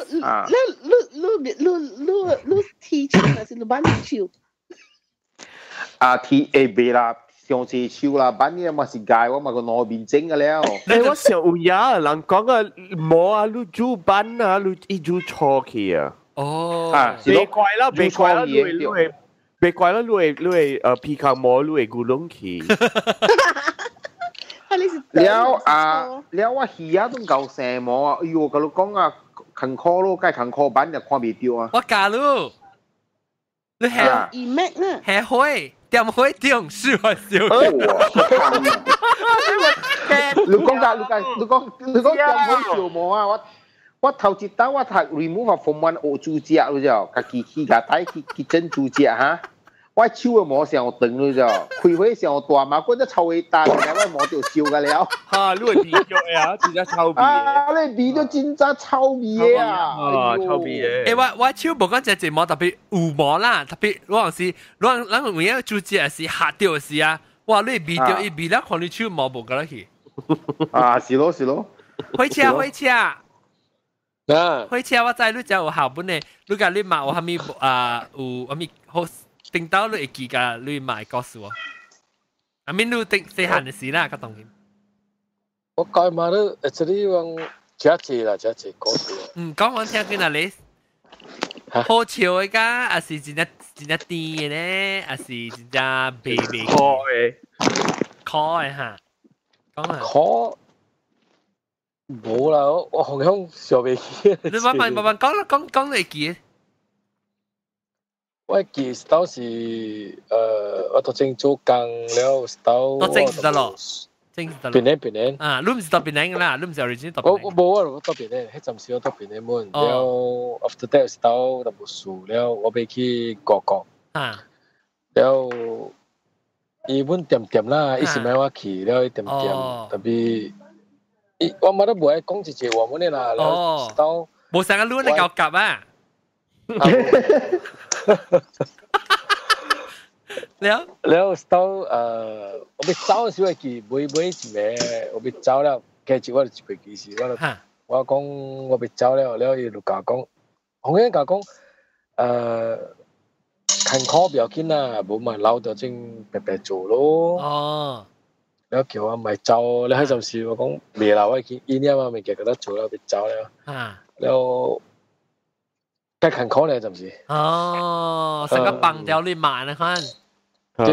你鐵線還是你扮鐵手？ 啊，鐵誒別啦， 上次手啦，板呢嘛是界，我嘛個攞面整嘅了。 我想有呀，人講啊，冇啊，你煮板啊，你一煮錯去啊。 哦， 別怪啦，別怪啦，別怪啦，你皮卡冇，你咕窿去。 了我魚啊都夠成冇啊！哎呦，佢講啊，勤科咯，梗係勤科板就看唔到啊。 我假咯，你係二 Mac 呢？ 係會。點會點是我笑？ 你講點會笑冇啊？我頭一單我睇 remove from one 學煮食咯就，家己去家底去整煮食哈。我手啊冇上長咯就，開會上大嘛，嗰隻臭味大，我冇條笑㗎了。 嚇，你係變咗呀？真係臭味。 啊，你變咗真真臭味啊！ 臭味嘅。 我手無講隻節目特別有毛啦，特別嗰陣時，咱有影煮食是嚇掉嘅事啊！哇，你變掉一變啦，看你手毛無㗎啦去。 啊，是咯是咯。 火車。火車我知你就有校本嘅，你甲你買有蝦米有蝦米好。定到你會記㗎，你買告訴我。阿明你定細漢嘅事啦，個當然。 我改嘛都actually往假期啦，假期嗰時。 講我聽見啊你。好笑嘅㗎，還是真係甜嘅咧，還是真係微嘅。烤嘅嚇。講啊。 烤。冇啦，我好像小未記。 你慢慢講啦，講你記。 我記到是我讀正做工了，到都正得咯， 邊年啊，你唔是到邊年噶啦，你唔是 original 到邊年。 我冇啊，我到邊年，迄陣時我到邊年門，了 after that 到就冇數了，我俾去國啊，了伊本點啦，伊是買我去了點，特別我冇得唔愛講一句話本嘅啦，了到冇成日亂嚟搞夾啊。 แล้ว我被找的時候記每一枚我被找了，計住我就記記時我講我被找了，然後伊就講，紅人講看考不要緊啦，冇咪留到正白白做咯。哦，然後叫我咪找，然後陣時我講未啦，我見依啲嘛未記得做啦，被找了，然後。該看考咧，是不是？ 哦，成個綁掉你買呢看。 對。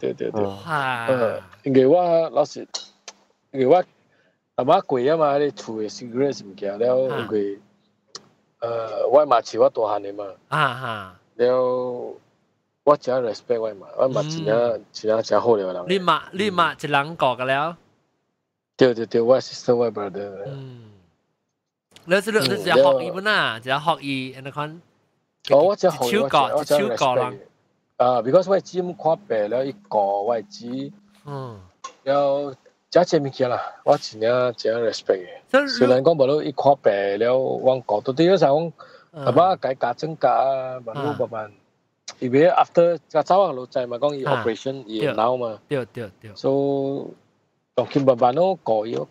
因為我老實，因為我阿媽貴啊嘛，你厝嘅 cigarette 物件了，因為我嘛似我大漢嘅嘛。了，我真 respect 我嘛，我嘛真好嘅人。 你嘛一人過嘅了。 對，我 sister 我 brother。 你只學語本啊，只學語，你看。 我只學語， 超過啦。 because 我只咁看白了一個，我只要加錢物件啦，我真 respect 嘅。雖然講無論一看白了，往角度對嗰時候，阿媽改價增價啊，慢慢，因為 after 個早上路在嘛，講伊 operation 伊鬧嘛， 對， 所以當佢慢慢都過咗。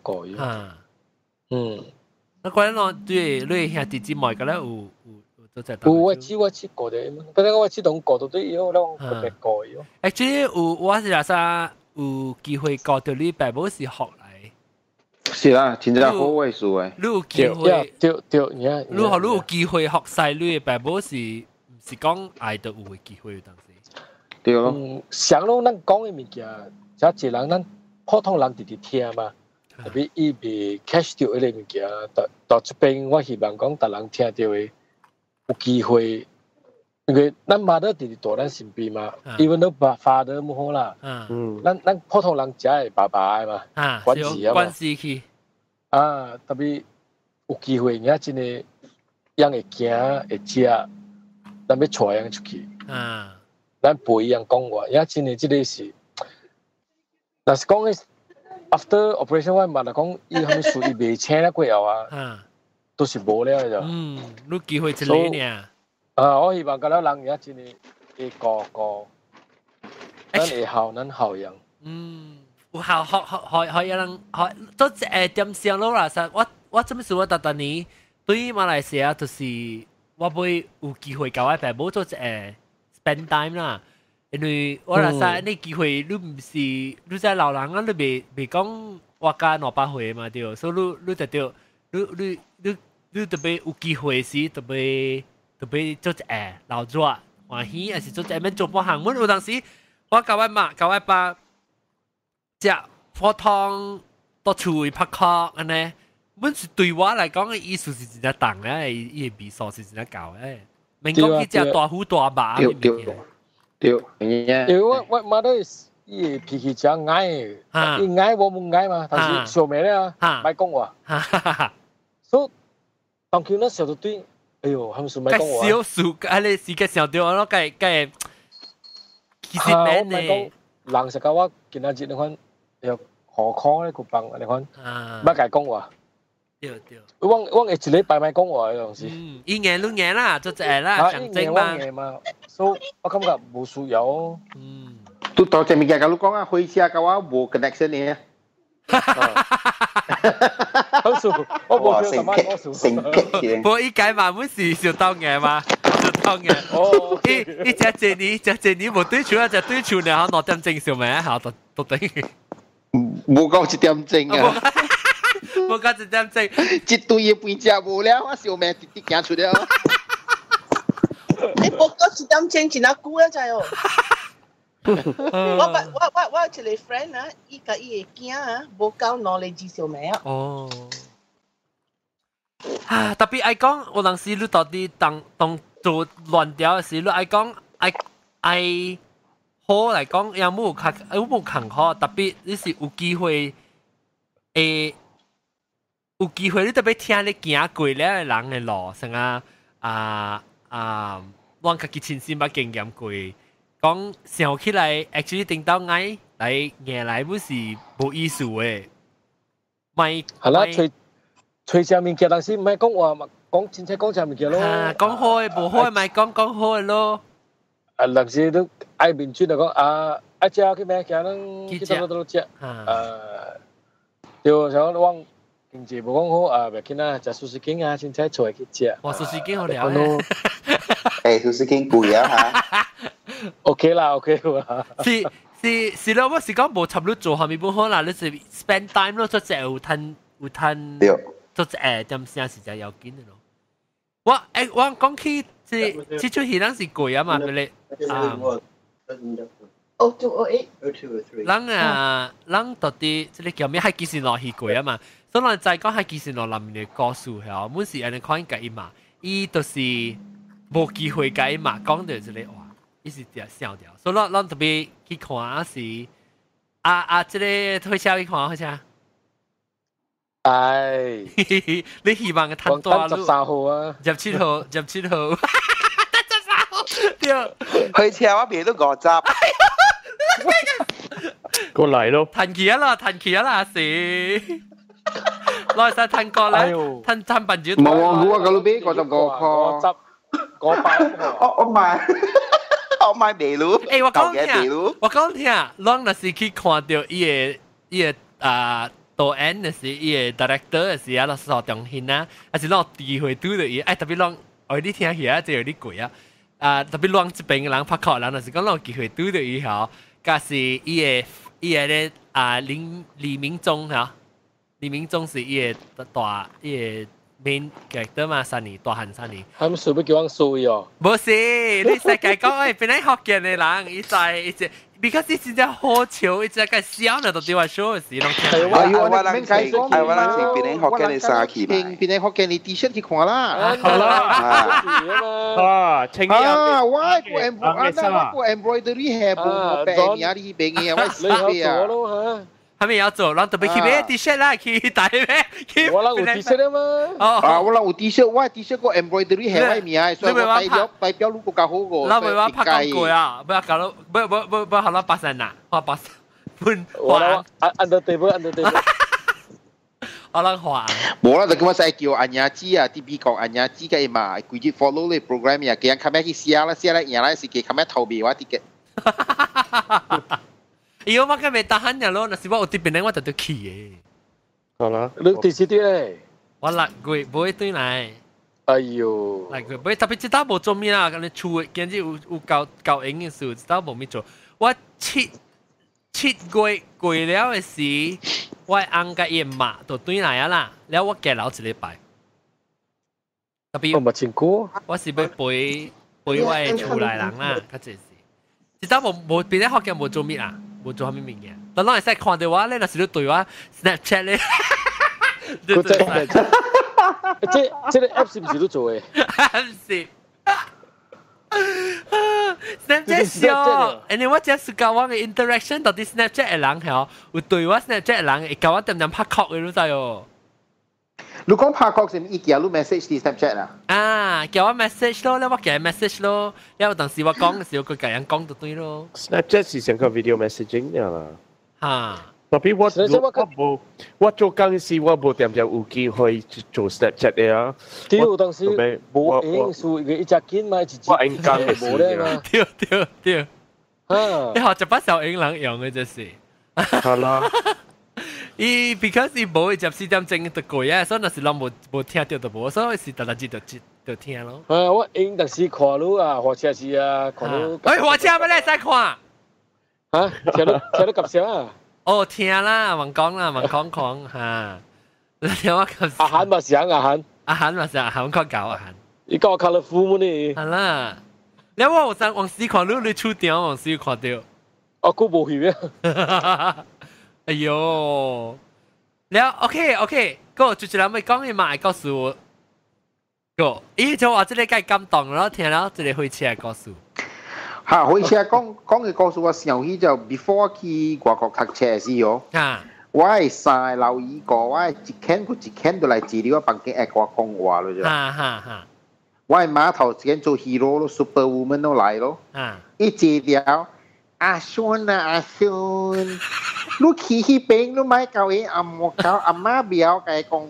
那關咯，對，你兄弟姊妹嘅咧有都在。 我知過嘅，不過我知同過到都有咯，特別過咗。 actually 我是話啥有機會過到你爸母是學嚟。 是啦，真正好位數誒。 你有機會， 對， 你有機會學曬你爸母是講愛到有機會當時。 對咯。 想咯，咱講嘅物件，即係人咱普通人直直聽嘛。特別伊被 catch 到嗰啲物件，到這邊我希望講，大人聽到嘅有機會，因為咱媽都直直在咱身邊嘛，even though father 唔好啦，咱普通人只係爸爸嘛，關係啊嘛， 關係去， 特別有機會，而家真係人會驚會食，咱要帶人出去，咱陪人講話，而家真係這個是，但是講嘅。After operation 我問嚟講，伊係咪屬於未請得過後啊？都是冇了就。 你機會一個呢？ 我希望嗰啲人而家真係會個，咱會效，咱效用。 有效學人學，都點上咯啦！實我這麼說，特呢對馬來西亞就是我會有機會教我爸母做spend time 啦。 因為我若曬你機會，你唔是你在老人啊，你未講我加200歲嘛對，所以你就對，你特別有機會時特別做一老咗歡喜，還是做一免做不行。阮有當時我教我媽教我爸食火湯到厝裡拍殼安尼，阮是對我來講嘅意思是真正重咧，伊嘅味素是真正夠誒，免講去食大魚大肉嘅。 對，因為我媽都伊脾氣真嗌，伊嗌我冇嗌嘛，但是小妹咧咪講話，所以當佢那時候就對，哎呦，他們是咪講話？ 少數，安尼時間上對我咯，計其實免咧， 人實講我今仔日你看又何況咧個幫你看，乜解講話？ 對， 我一禮拜咪講話嘅東西。 一年兩年啦，就係啦，象徵嘛。 所以我感覺冇需要。 都多謝物件，甲你講啊，開車甲我無 connection 嘅。 好數，我冇叫什麼多數。 成不，伊解嘛，唔是小當嘅嘛，小當嘅。哦，伊只謝你無對手啊，只對手呢，攞點正少咩？嚇，都等於。 冇講一點正啊。 冇講一點正， 一堆嘢半隻無了，我小命直直行出了。 你冇講一點正，前阿姑一陣哦。我一個 friend 啊，伊甲伊個囝啊，冇教knowledge小命啊。 哦。啊，特別愛講，有陣時你到底當做亂掉嘅時，你愛講愛好嚟講，有冇坎坷？特別你是有機會誒。有機會你特別聽你行過了嘅人嘅路，像我家己親身捌經驗過，講想起來 actually 頂到嗌來硬來本是無意思嘅，咪係啦，隨上面嘅人先唔係講話，講真正講上面嘅咯， 講好嘅無好嘅咪講好嘅咯， 人士都愛面轉嚟講一隻叫咩嘅人，幾多隻，就想講。經濟冇講好啊，別見啊，就蘇士經啊，先睇出嚟去食。 哇，蘇士經好聊咧。 誒，蘇士經貴啊嚇。 OK 啦啦。 是咯，我是講無插你做下面本好啦，你是 spend time 咯，做只有攤，做只點聲是就有緊嘅咯。我講起這出戲人是貴啊嘛，俾你人到底即係叫咩？係幾時落戲貴啊嘛？所以再講係幾時落裡面嘅歌數係，每時人哋看緊伊嘛，伊都是冇機會緊嘛，講到即係哇，伊是掉笑掉。所以咱特別去看啊是即係推車去看好似啊。 唉， 你希望嘅攤多路13號啊 ，17號，13號，對， 推車我邊都50。 過嚟咯， 彈起啦是，來晒彈過來，彈笨豬。 冇我個老闆個就個執個包。 我買地路。 誒，我講聽，咱若是去看到伊個導演的是伊個 director 的是啊，老師中心啊，還是咱機會拄到伊，特別咱你聽起來就有啲貴啊，特別咱這邊嘅人拍靠人，就是講咱機會拄到伊後。假是伊個咧李明忠嚇，李明忠是伊個大伊個 main character 嘛，三年大漢3年。 係咪隨便叫人衰哦？ 冇事，你世界講誒，邊啲學嘅人，伊直 because 伊真正好笑，伊真係笑呢，到底話 show 嘅事咯。 我人情邊啲學嘅你沙期嘛？ 邊啲學嘅你 T-shirt 去看啦。 好啦，清啊，我個 embroidery 係冇病嘢，啲病嘢我死嘅啊！ 係咪要做？咱特別去買 T-shirt 啦，去大咩？ 我有 T-shirt 啊嘛。我有 T-shirt，我 T-shirt 個 embroidery 係外面啊，所以我代表如果較好個。 咱咪話拍廣告啊，不要搞到，不好啦，80啊，花80半花。 under table。 我諗花。 冇啦，就咁我使叫安雅芝啊，TB 講安雅芝嘅嘛，佢只 follow 你 program 呀，叫人咁樣去寫啦，然後是叫咁樣投幣話啲嘅。 我梗係tahan ya lo，那是我有啲邊咧我就都去嘅。 好啦， 你第四啲咧？ 我6個月唔會對嚟。 哎呦， 嚟佢，不過特別知道冇做咩啦，咁你厝見至有教影嘅時，知道冇咩做。我七月過了嘅時，我翁甲伊媽就對來啊啦，แล้ว我嘅老一禮拜。特別我冇見過， 我是要陪我嘅厝內人啦，較濟事。知道冇變咧學嘅冇做咩啊，冇做咩物件。當然係看到我咧，那時都對我 Snapchat 咧。 即個 app 是唔是都做嘅？ 唔是。Snapchat 笑，因為我只係講我嘅 interaction 到底 Snapchat 嘅人係有對我 Snapchat 嘅人會教我點拍曲嘅，你知哦。 你講拍曲係咪叫你 message 啲 Snapchat 啊？ 啊，叫我 message 咯，我叫 message 咯，因為當時我講嘅時候，佢夾人講就對咯。 Snapchat 是成個 video messaging 㗎啦。 嚇！ 特別我做工時，我冇點有機會做 Snapchat 嘅啊。 對，當時冇影數嘅一隻件嘛， 我影工嘅事啊。對。你學就不受影人用嘅就是。 係啦。 because 伊冇接4點鐘就過啊，所以那時人冇聽到就冇，所以是特就聽咯。 我影當時看路啊，火車時啊，看路。 火車乜你使看？ 嚇，車都及上啊！ 哦，聽啦，問講嚇。你聽我及。 阿涵嘛是阿涵。 阿涵嘛是阿涵，我教阿涵。 你教我看了父母呢？ 係啦。你我有陣往時看路，你出點往時看到。 我估冇去啊。 哎呦，แล้วOK，ก็จุดแล้วไม่講你買告訴我，個，咦就話這裡該感動咯，聽了這裡會車告訴。 嚇，會車講嘅告訴我想起就 before 去外國讀車時哦。啊。我係曬留意過，我係一間都嚟治療，幫佢誒我講話咯啫。 哈。 我係碼頭間做 hero 咯 ，superwoman 都嚟咯。啊。一治療。阿孫，ลูกขี่เป้งรู้ไหมเกาเองอาหมกเขาอาม่าเบียวไก่กง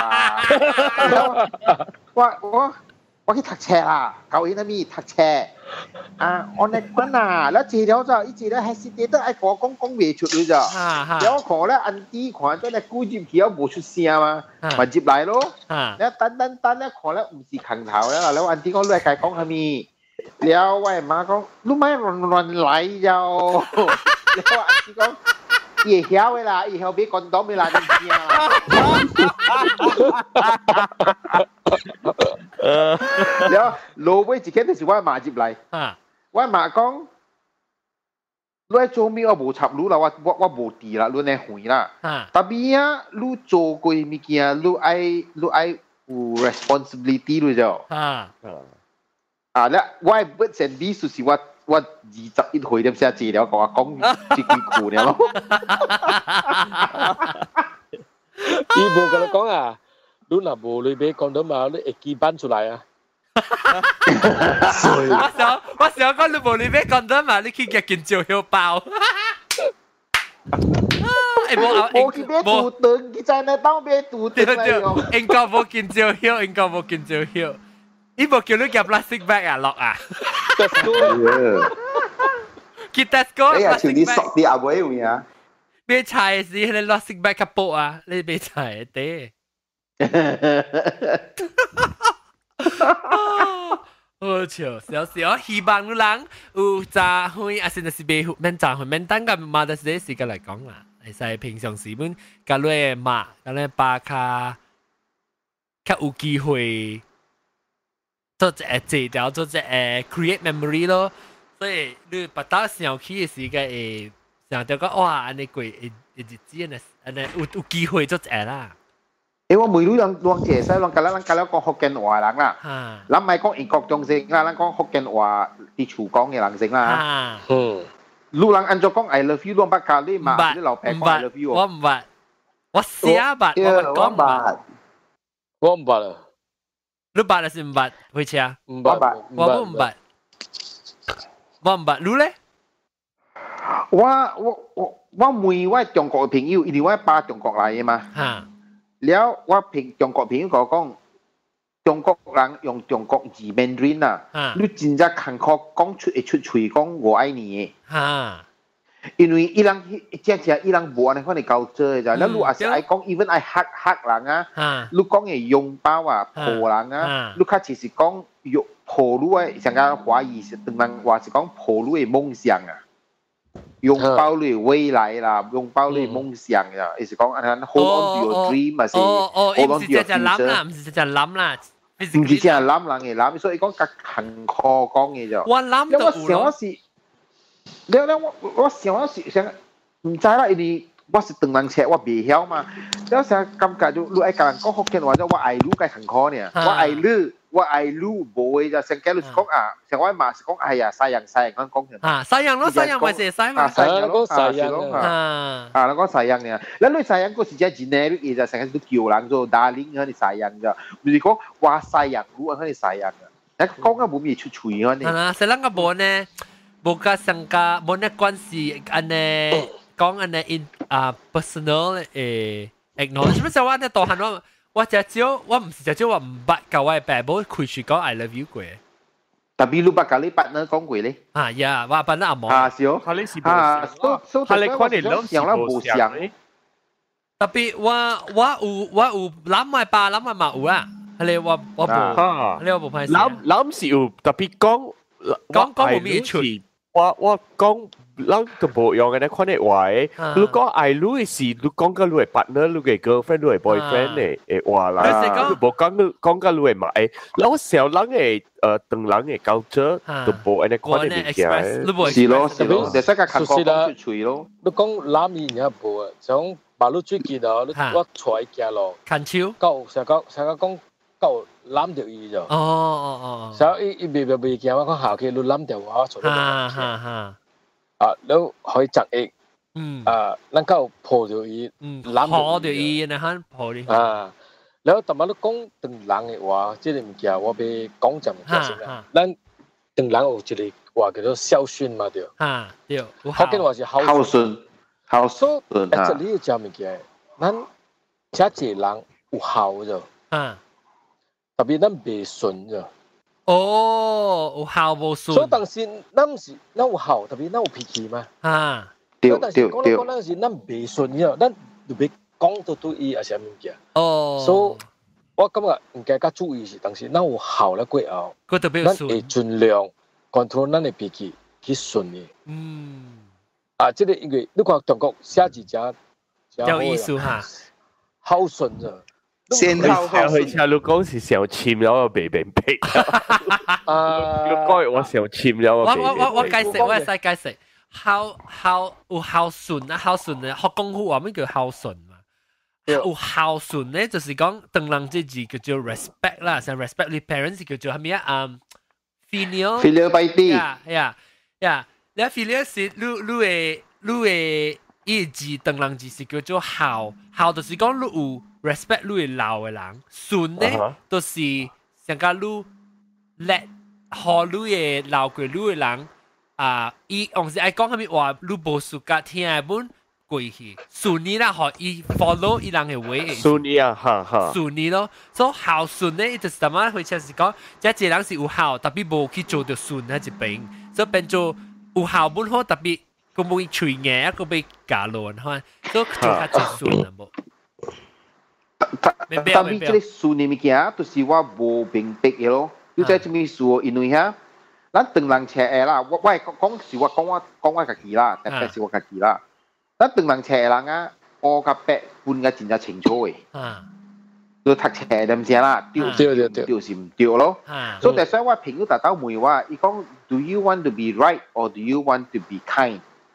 ว่าที่ถักแชร์ล่ะเกาเองนะมีถักแชร์ออนในกวนน่ะแล้วจีเดียวจะอีจีแล้วให้สิเดเตอร์ไอ้กงเบียชุดเลยจ้ะเดี๋ยวขอแล้วอันที่ขวานตัวเนี่ยกู้จิบเขียวบูชุดเสียมาจิบไหล咯แล้วตันแล้วขอแล้ว唔是ขังเท้าแล้วอันที่เขาเลื่อยไก่กงมีแล้วไว้มาก็รู้ไหมรอนไหลยาวแล้วอันที่เขา夜曉嘅啦，以後俾講到未啦，就唔知啊。แล้ว老尾自己嗰時我媽接嚟，我媽講，你做咩我冇插路啦，我冇地啦，你嚟回啦。特別啊，你做過物件，你愛有 responsibility 咯就。แล้ว我本身啲事是我21歲點先治療，講我講這句苦呢咯。 伊無甲你講啊，你若無你俾講到嘛，你會記班出來啊。 我想講你無你俾講到嘛，你去夾件照hiệu包。 冇見俾杜頓，佢真係當俾杜頓嚟用。 應該冇見照hiệu。伊無叫你夾 plastic bag 啊，落啊。Kita sekolah. Eh, actually sok di abai punya. 買菜時，你 plastic bag 較薄啊，你買菜得。好笑，小希望有人有早會，啊，甚至是未免早會免等個媽的時間嚟講啦，會使平常時本甲你媽，甲你爸較有機會做一個治療，做一個 create memory 咯。所以你把到想起嘅時間會想到講哇，安尼過會日子安尼有機會做一啦。 我每路人解釋，人講講福建話人啦，咱唔係講英國中性啦，咱講福建話啲廚講嘅人性啦。路人按照講 I love you， 攏捌教你嘛，你老爸講 I love you。 我唔捌，我寫捌，我講捌， 我唔捌啊。 你捌還是唔捌？會寫？ 唔捌， 我唔捌。我唔捌，你咧？ 我每位中國嘅朋友，因為我爸中國嚟嘅嘛。แล้วว่าจงกอพิงก็ก้องจงกอรังยองจงกอจีแมนดรินน่ะรู้จริงจะขังคอก้องชุดชุยก้อง我爱你因為伊人只伊人無安尼款嘅culture嘅咋，你如果是愛講 even 愛嚇人啊，你講嘅擁抱啊、抱人啊，你較似是講抱你嘅，像個華語是當人話是講抱你嘅夢想啊，擁抱你嘅未來啦，擁抱你嘅夢想啊，意思講安尼 hold on to your dream 啊，是 hold on to your future。唔是只諗啦，唔是只諗人嘅諗，所以講較坎坷講嘅就。 我諗到我是。我想唔知啦，因為我是當人車，我未曉嘛。有時感覺就你愛甲人講福建話，就我愛你該坎坷呢。我愛你無嘅就成假如講啊，像我嘛是講哎呀，西洋講嘅。 西洋咯，西洋咪是西嘛。 西洋咯，西洋啊。你講西洋呢？你西洋嗰時只 generic 就成日都叫人做 darling 嗰啲西洋咋，唔是講話西洋語嗰啲西洋啊。你講啊冇咩出處嗰啲。 係西人個冇呢？冇個上加冇呢關係，安尼講安尼personal acknowledge， 乜就話呢大漢我只少我唔是只少我唔捌教我爸冇開始講 I love you 過。 特別你捌教你partner講過咧？ 呀，我partner阿毛。 是哦。 佢你是冇，佢你可能諗是冇想咧。 特別我有諗埋爸諗埋嘛有啦，你我冇，你我冇拍。 諗是有特別講冇咩出。 我講咱都無用嘅咧，看你話誒，如果愛你嘅事，你講個你嘅 partner， 你嘅 girlfriend， 你嘅 boyfriend 嘅話啦，你無講個你嘅買，我小人嘅當人嘅 culture 都無安尼看你物件， 是咯，就使個看講講出嘴咯。 你講攬面也無啊，像馬路最近啊，我出來行路， 看手， 成個講。夠攬條伊就，所以伊未見我講下期你攬條我做得你可以擇益，能夠抱條伊， 抱條伊，你肯抱你。 然後同埋你講當人嘅話，即係物件我俾講就物件先啦。咱當人有一個話叫做孝順嘛，對。 對。 福建話是孝順，即你要講物件，咱這濟人有孝就。特別咱未順啫。 有孝無順。 所以當時咱有孝，特別咱有脾氣嘛。 對。 但是講咱是咱未順啫，咱就別講到對伊係啥物件。所以我感覺應該較注意是，當時咱有孝咧過後，咱會盡量 control 咱嘅脾氣去順嘅。即係因為你看中國寫字真有意思哈。 孝順啫。 先去車路講是上簽咗個鼻病病，如果我上簽咗個鼻病病。 我解釋，我係使解釋，有孝順啊，孝順咧，學功夫話咩叫孝順嘛？有孝順咧，就是講當人這字叫做 respect 啦，像 respect 你 parents 叫做係咩啊？filial piety， 你 filial 是你嘅意字當人字是叫做孝，孝就是講你有。respect 你嘅老嘅人，順咧都是像個你叻學你嘅老過你嘅人伊往時愛講下面話你無事甲聽嘅本過去，順你啦學伊 follow 伊人嘅way， 順你啊， 順你咯，所以孝順咧就是點樣會就是講，即係人是有孝，特別無去做到順喺一邊，所以變做有孝本好特別，佢冇隨嘢，佢被假亂開，所以做下最順啊冇。 但係即係順嘅物件，就是我無明白嘅咯。你即係咩數？因為嚇，咱當人車嘅啦，我講是我家己啦，特別是我家己啦。咱當人車嘅人啊，我甲白分嘅真係清楚嘅。你讀車點先啦？對是唔對咯？所以但係我朋友達到問我，伊講 Do you want to be right or do you want to be kind？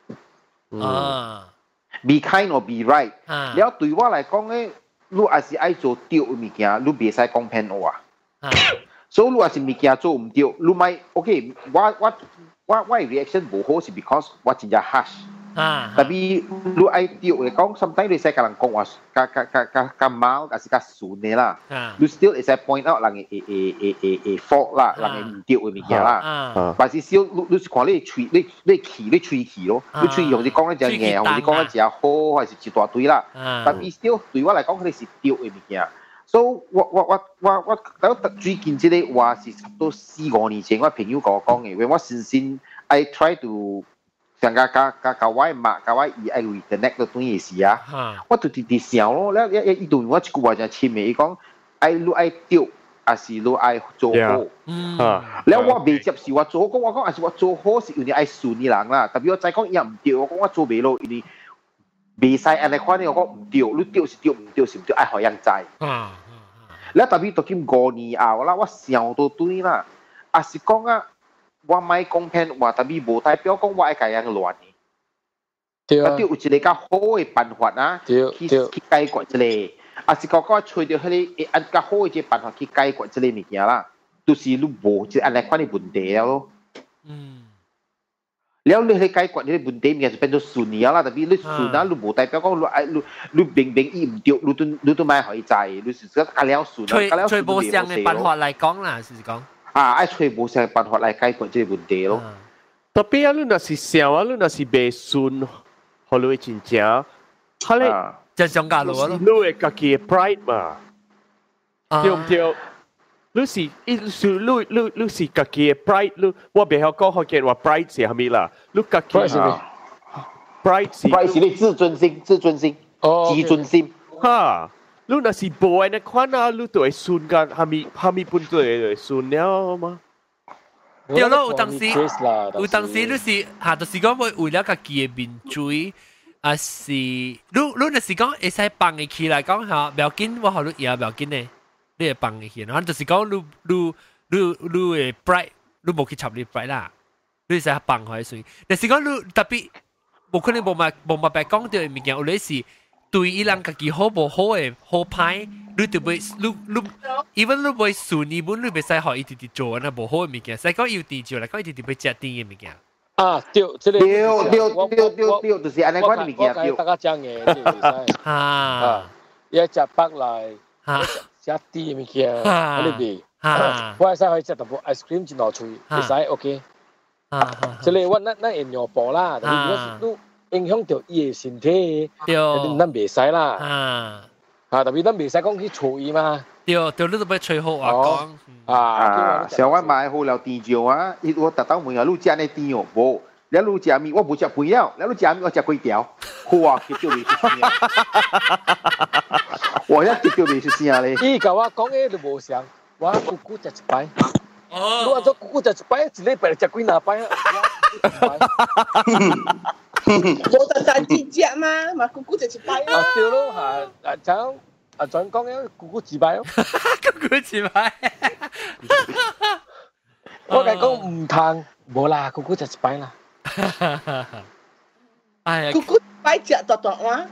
Be kind or be right？ แล้ว對我嚟講咧。你也是愛做對嘅物件，你袂使講騙話。所以你也是物件做唔對，你咪 OK。我 reaction 無好是 because 我真係 harsh。特別你愛對嘅講 ，sometimes 你使甲人講話，甲貓，還是甲順嘅啦。你 still 會使 point out 人嘅fault 啦，人嘅唔對嘅物件啦。但是少你是看你喙氣咯，你喙用你講一隻硬，或者講一隻好，還是一大堆啦。但係 still 對我嚟講，佢哋是對嘅物件。所以我最近即個話是差不多4-5年前，我朋友跟我講嘅，因為我先 I try to 上個我媽個我伊愛為 connect 到東嘢事啊，我就直想咯，แล้ว伊對我一句話就簽嘅，伊講愛你愛丟，還是你愛做好，แล้ว我未接受我做好，我講還是我做好是有啲愛順嘅人啦，特別我再講伊唔對，我講我做未落，因為未使安尼款呢，我講唔對，你對是對，唔對是唔對，愛互人知。แล้ว特別到今5年後啦，我想到對啦，還是講啊。我咪講偏話，但係無代表講我愛解樣亂嘅。對啊，有一個較好嘅辦法啊，去解決一個，啊是講我找到迄個按較好嘅一個辦法去解決一個物件啦，就是你無就安尼款嘅問題咯。แล้ว你去解決你嘅問題，物件就變做順嘅啦。但係你順啊，你無代表講你明明伊唔對，你都咪可以制，你是個加了順啊，加了順就冇相嘅辦法嚟講啦，是講。 愛找無相辦法來解決這個問題咯。 特別啊，你若是想啊，你若是未順，互你真正，佢咧就上架路咯。 你會家己嘅 pride 嘛，對唔對？你是家己嘅 pride， 你我袂曉講福建話 pride 是蝦米啦？你家己 pride 是你自尊心，自尊心。 哈。你若是無安尼款啊，你就會順個蝦米本做會順了嗎？ 對咯，有當時你是嚇，就是講為了家己嘅面水，啊是你若是講會使放嘅起來講嚇，唔要緊，我互你贏唔要緊呢，你會放嘅起，然後就是講你會 bright， 你無去插你 bright 啦，你會使放開水，但是講你特別無可能無嘛白講到嘅物件，有啲是。對伊人家己好無好誒好歹，你就袂你，even 你袂順伊本，你袂使互伊直直做安尼無好誒物件，使講要地做嚟講，伊直直要食甜誒物件。 啊，對，即個對，就是安尼款物件對。 大家講嘅，即係會使。伊食北來，食甜誒物件，嗰啲味。我係使可以食到部 ice cream 進落去，會使 OK。即係我咱會尿布啦，但係如果影響到伊嘅身體，咱袂使啦。特別咱袂使講去吹伊嘛。 對，你都要吹好話講。 像我買好了甜醬啊，我特登問啊，你食安尼甜哦？無，你食咩？我無食肥料，你食咩？我食粿條。哇，佢叫未出聲。我一直叫未出聲咧。 伊甲我講嘅就無相，我姑姑食一擺。你話咗姑姑食一擺，一禮拜食幾廿擺啊？ 冇得三隻隻嘛，嘛姑姑就一擺咯。 對咯，講嘅姑姑一擺咯。 姑姑一擺。 我講唔通，冇啦，姑姑就一擺啦。 哎呀， 姑姑擺隻大大碗。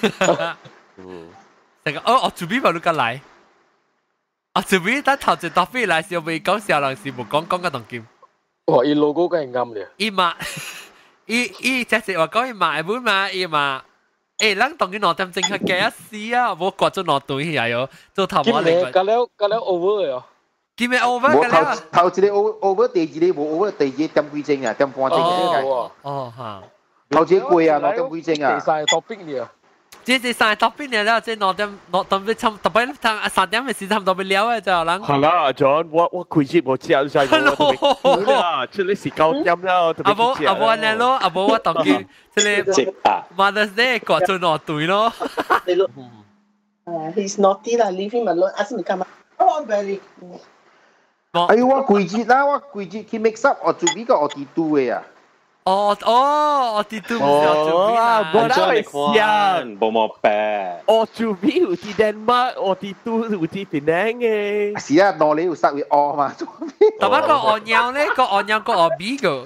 成個我做邊個都敢來？我做邊等頭一搭飛來時，未講小人是冇講個同劍。 哇！伊 logo 梗係啱咧。 伊嘛。伊只是話講伊買本嘛，伊嘛，咱當佢攞點正確嘅一試啊，冇掛咗攞對起來喲，做頭毛嚟。 隔了 over 嘅哦。 見咩 over 嘅啦？ 頭一個 over， 第二個冇 over， 第二個點幾正啊，點半正嘅。 哦嚇。 頭一個貴啊，攞點幾正啊。 第三個 topic 嘅。 即係三 topic 嚟啦，即係攞點差，特別睇3點嘅時差唔多要了嘅就人。 係啦，John， 我開始我知啊，就係啦，出嚟是9點啦， 阿伯安尼咯，阿伯我當佢即係 Mother's Day 掛咗攞對咯。 你咯，he's naughty 啦 ，leave him alone，ask me come on very。 哎呦，我季節啦，我季節去 mix up， 我做呢個我啲都嘅啊。 我啲都唔係做邊啊？ 冇得想， 冇冇白。 我做邊有啲Denmark，我啲都有啲檳城嘅。 是啊，攞你要塞會惡嘛？ 但係個按鈕咧，個按鈕個按 B 個。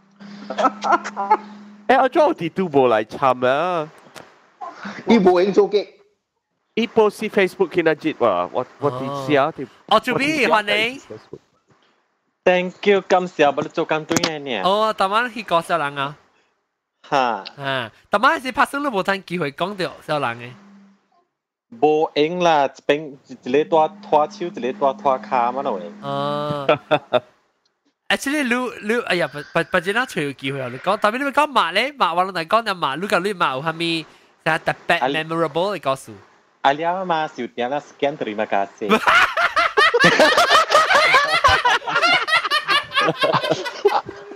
我做啲都冇嚟參啊。 你冇影做嘅。 一波是 Facebook 見得接喎，我啲試下啲。 我做邊歡迎。 Thank you， 感謝我哋做緊對嘅呢。 哦，但係去講小人啊。 嚇。 但係是拍攝都冇趁機會講到小人嘅。 冇影啦，一個多拖手，一個多拖卡嘛咯。 Actually， 你哎呀，不知哪處有機會啊？你講，但係你咪講馬咧，馬話嚟講就馬，你講你馬有蝦米係特別 memorable 嘅告訴。 阿廖嘛，小點啦 ，scan terima kasih。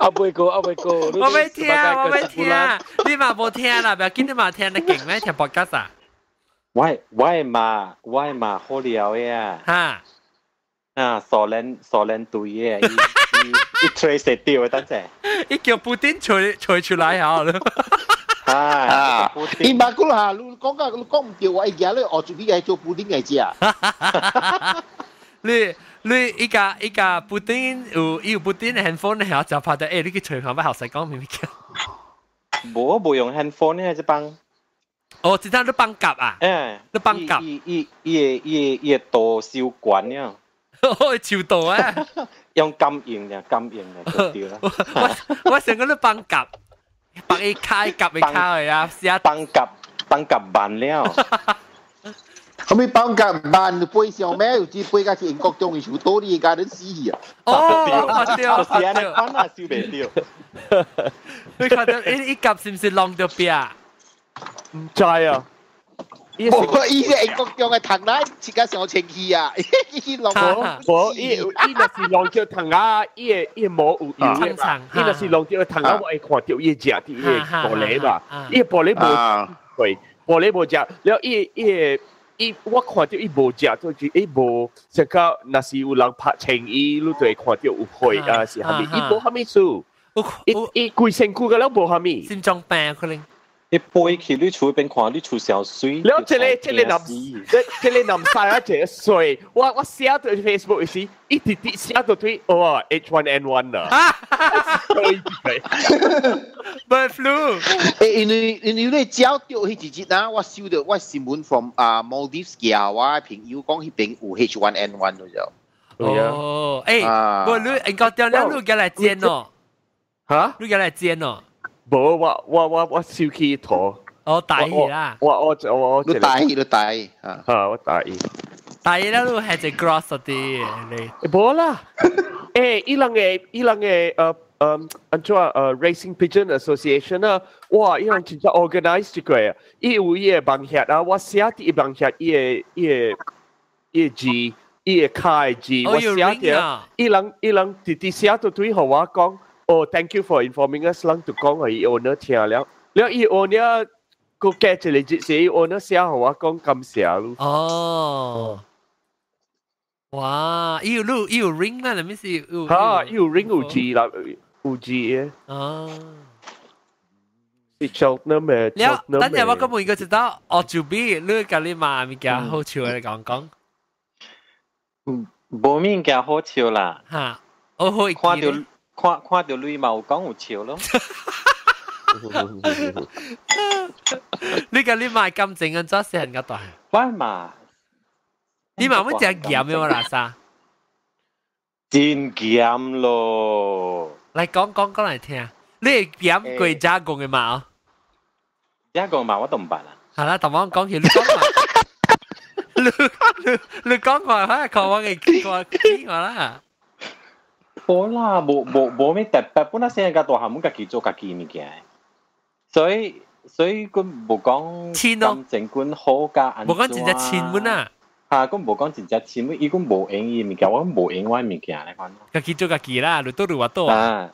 未過， 我未聽，你嘛冇聽啦，不要緊，你嘛聽得勁咩？聽 podcast 啊？ 我係嘛好聊嘅哈傻靚對嘅，一吹食掉嘅等陣， 一叫布丁吹出來好了。 伊馬古啦，你講唔掉我，而家咧我自己係做布丁嘅啫。 你依家布丁有布丁嘅 handphone 咧，我就拍到你去吹下，乜後生講咩叫？ 冇用 handphone 咧，只幫。 哦，即係你幫夾啊？你幫夾。 伊導燒管呀。 哦，超導啊！ 用感應嘅掉啦。 我成個都幫夾，幫伊開夾嚟啊！試下幫夾慢了。 後尾幫夾慢，背上咩？有啲背架是英國中嘅小多啲家都死啊！ 哦，掉， 是安尼款啊，燒未掉。 你看到伊夾是唔是浪到邊啊？ 唔知啊。 伊是英國中嘅藤啦，自家上清氣啊！伊浪我伊若是浪叫藤啊，伊冇有油嘅。伊若是浪叫藤啊，我會看到伊隻啲玻璃嘛，伊玻璃冇會，玻璃冇隻，然後伊我看到伊無隻，就是伊無成個，若是有人拍青衣，你就會看到有血啊，是蝦米？伊無蝦米數，伊規身軀個了無蝦米。 心臟病可能。 你背起你厝邊看，你厝小水。 แล้ว這裡南晒啊，這水，我寫到 Facebook 時，一啲啲寫到對，哦 H1N1 啊。 Bird flu。 因為照到迄一日啊，我收到我新聞 from Maldives 嘅我朋友講迄邊有 H1N1 咗就。 哦，不，你應該點樣？你過來煎哦。 嚇？ 你過來煎哦。 冇，我燒起坨。 我大意啦。 我大意啊！ 我大意。 大意啦，你係只 gross 啲你。 冇啦。伊人嘅安怎Racing Pigeon Association 啊，哇！伊人真正 organize 一個啊，伊有伊個網頁啊，我寫啲網頁伊個字，伊個卡嘅字，我寫啲，伊人直直寫到對互我講。哦 ，thank you for informing us 啷就講係 owner 聽了，แล้ว伊 owner 個嘅一個字是 owner 寫互我講感謝咯。 哦，哇，伊有 ring 啦，係咪是？ 嚇，伊有 ring 有字啦，有字嘅。 哦， 是 Cheltenham 嘅。 了，等陣我咁問個知道，我就比你隔離嘛物件好笑嚟講。 無物件好笑啦。 嚇，我好看到。看到你嘛有講有笑咯。 你個你買咁正嘅做死人個代。 我嘛， 你嘛乜只鹹嘅啦啥？ 真鹹咯！ 嚟講嚟聽，你係鹹過加工嘅嘛？哦， 加工嘛我都唔辦啦。 係啦，同我講起你講話，你講話嚇，講我嘅講我啦。 冇啦，冇咩特別，本來成日個大項目自己做自己物件，所以佢冇講咁正官好加安怎。 冇講真正錢本啊。 嚇，佢冇講真正錢本，伊講冇用伊物件，我冇用我物件嚟講。 自己做自己啦，你都話多啊。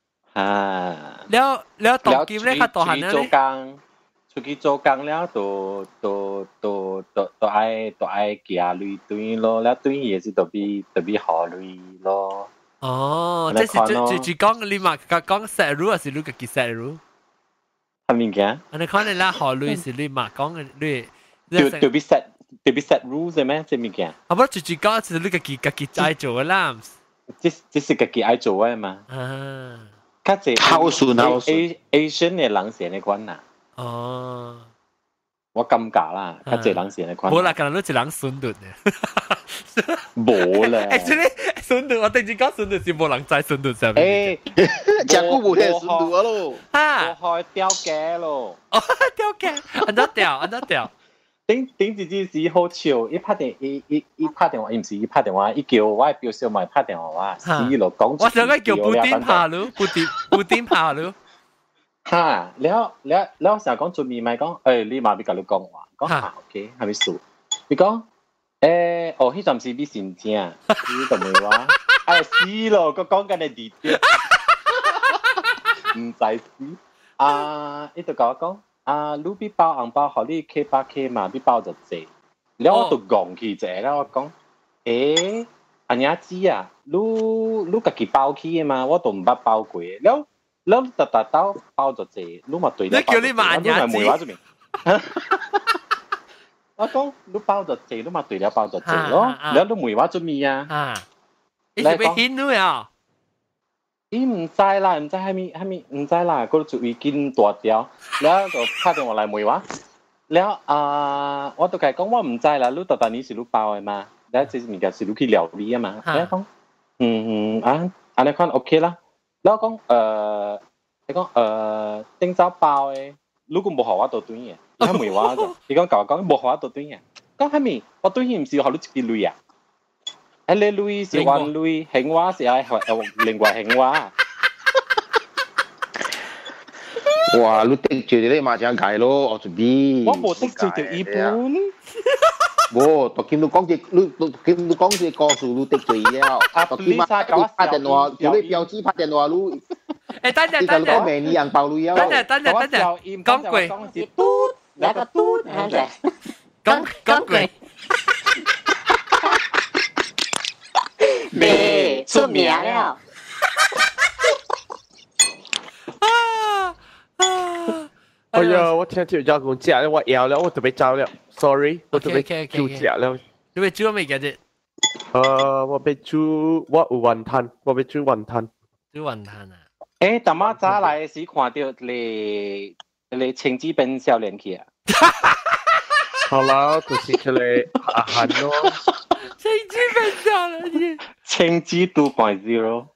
แล้ว當劍咧，佢大漢咧。 出去做工了，都愛夾累對咯，แล้ว對也是特別好累咯。 哦，即係就講你嘛講 set rule 還是你自己 set rule？ 係咪嘅？ 你可能啦，學類是你嘛講嘅你。 特別 set rules 嘅咩？即係咩嘅？ 啊，不就講係你自己愛做嘅啦。 即是自己愛做嘅嘛。 啊。 較濟孝順 Asian 嘅人先嚟講啦。 哦。 我感覺啦，較濟人先嚟講。 冇啦，可能你一人順頓嘅。 冇咧。 順頓，我突然之間順頓是冇人在順頓上面。 食古冇聽順頓咯。 我開吊架咯。 哦，吊架，安怎吊？ 頂一件事好笑，伊拍電話，伊唔是伊拍電話，伊叫我表小妹拍電話，死咯講。 我想講叫布丁拍咯，布丁拍咯。 嚇，แล้ว成日講做面咪講，你嘛別甲你講話，講嚇 OK，係咪數？你講迄陣時你先聽，你都未話，死咯，佢講緊你地點。 唔知死伊就甲我講你俾包紅包，互你 K8K 嘛，俾包就濟。แล้ว我就講起者啦，我講อันนี้知啊，你家己包起嘅嘛，我都唔捌包過。แล้ว特兜包就濟，你嘛對了。 你叫你嘛อันนี้知？ 我講你包就濟，你嘛對了包就濟咯。แล้ว你梅話做咩啊？ 你是被牽到呀？ 伊唔知啦，唔知係咪唔知啦，嗰就已經大條，แล้ว就拍電話嚟梅話。แล้ว我都係講我唔知啦，你特นี้是你包嘅嘛？แล้ว這物件是你去料理啊嘛？แล้ว講อันนี้講 OK 啦。แล้ว講你講頂早包嘅，如果冇學我到短嘅，而家梅話就，你講舊講冇學我到短嘅，講係咪？我短嘅唔是學你一支鐳啊？你鐳是換鐳，興話是係另外興話。 哇！你得罪你麻將界咯，我準備。 我冇得罪條一般。 冇，讀見到講隻，你見到講隻個數你得罪了。讀見嘛，拍電話，叫你標誌拍電話你。 等陣，等陣。 咩人爆你啊？ 等陣，講句。 嘟，那個嘟， 講句。 你出名了。 哎呀，我聽條友講食咧，我搖了，我特別走了 ，sorry， 我特別叫食了。 你要煮咩嘅啫？ 我要煮，我有雲吞，我要煮雲吞。 煮雲吞啊！ 大媽早來時看到你青子變少年去啊！ 好啦，就是佢哋阿漢咯。 青子變少年去。 青子 2.0。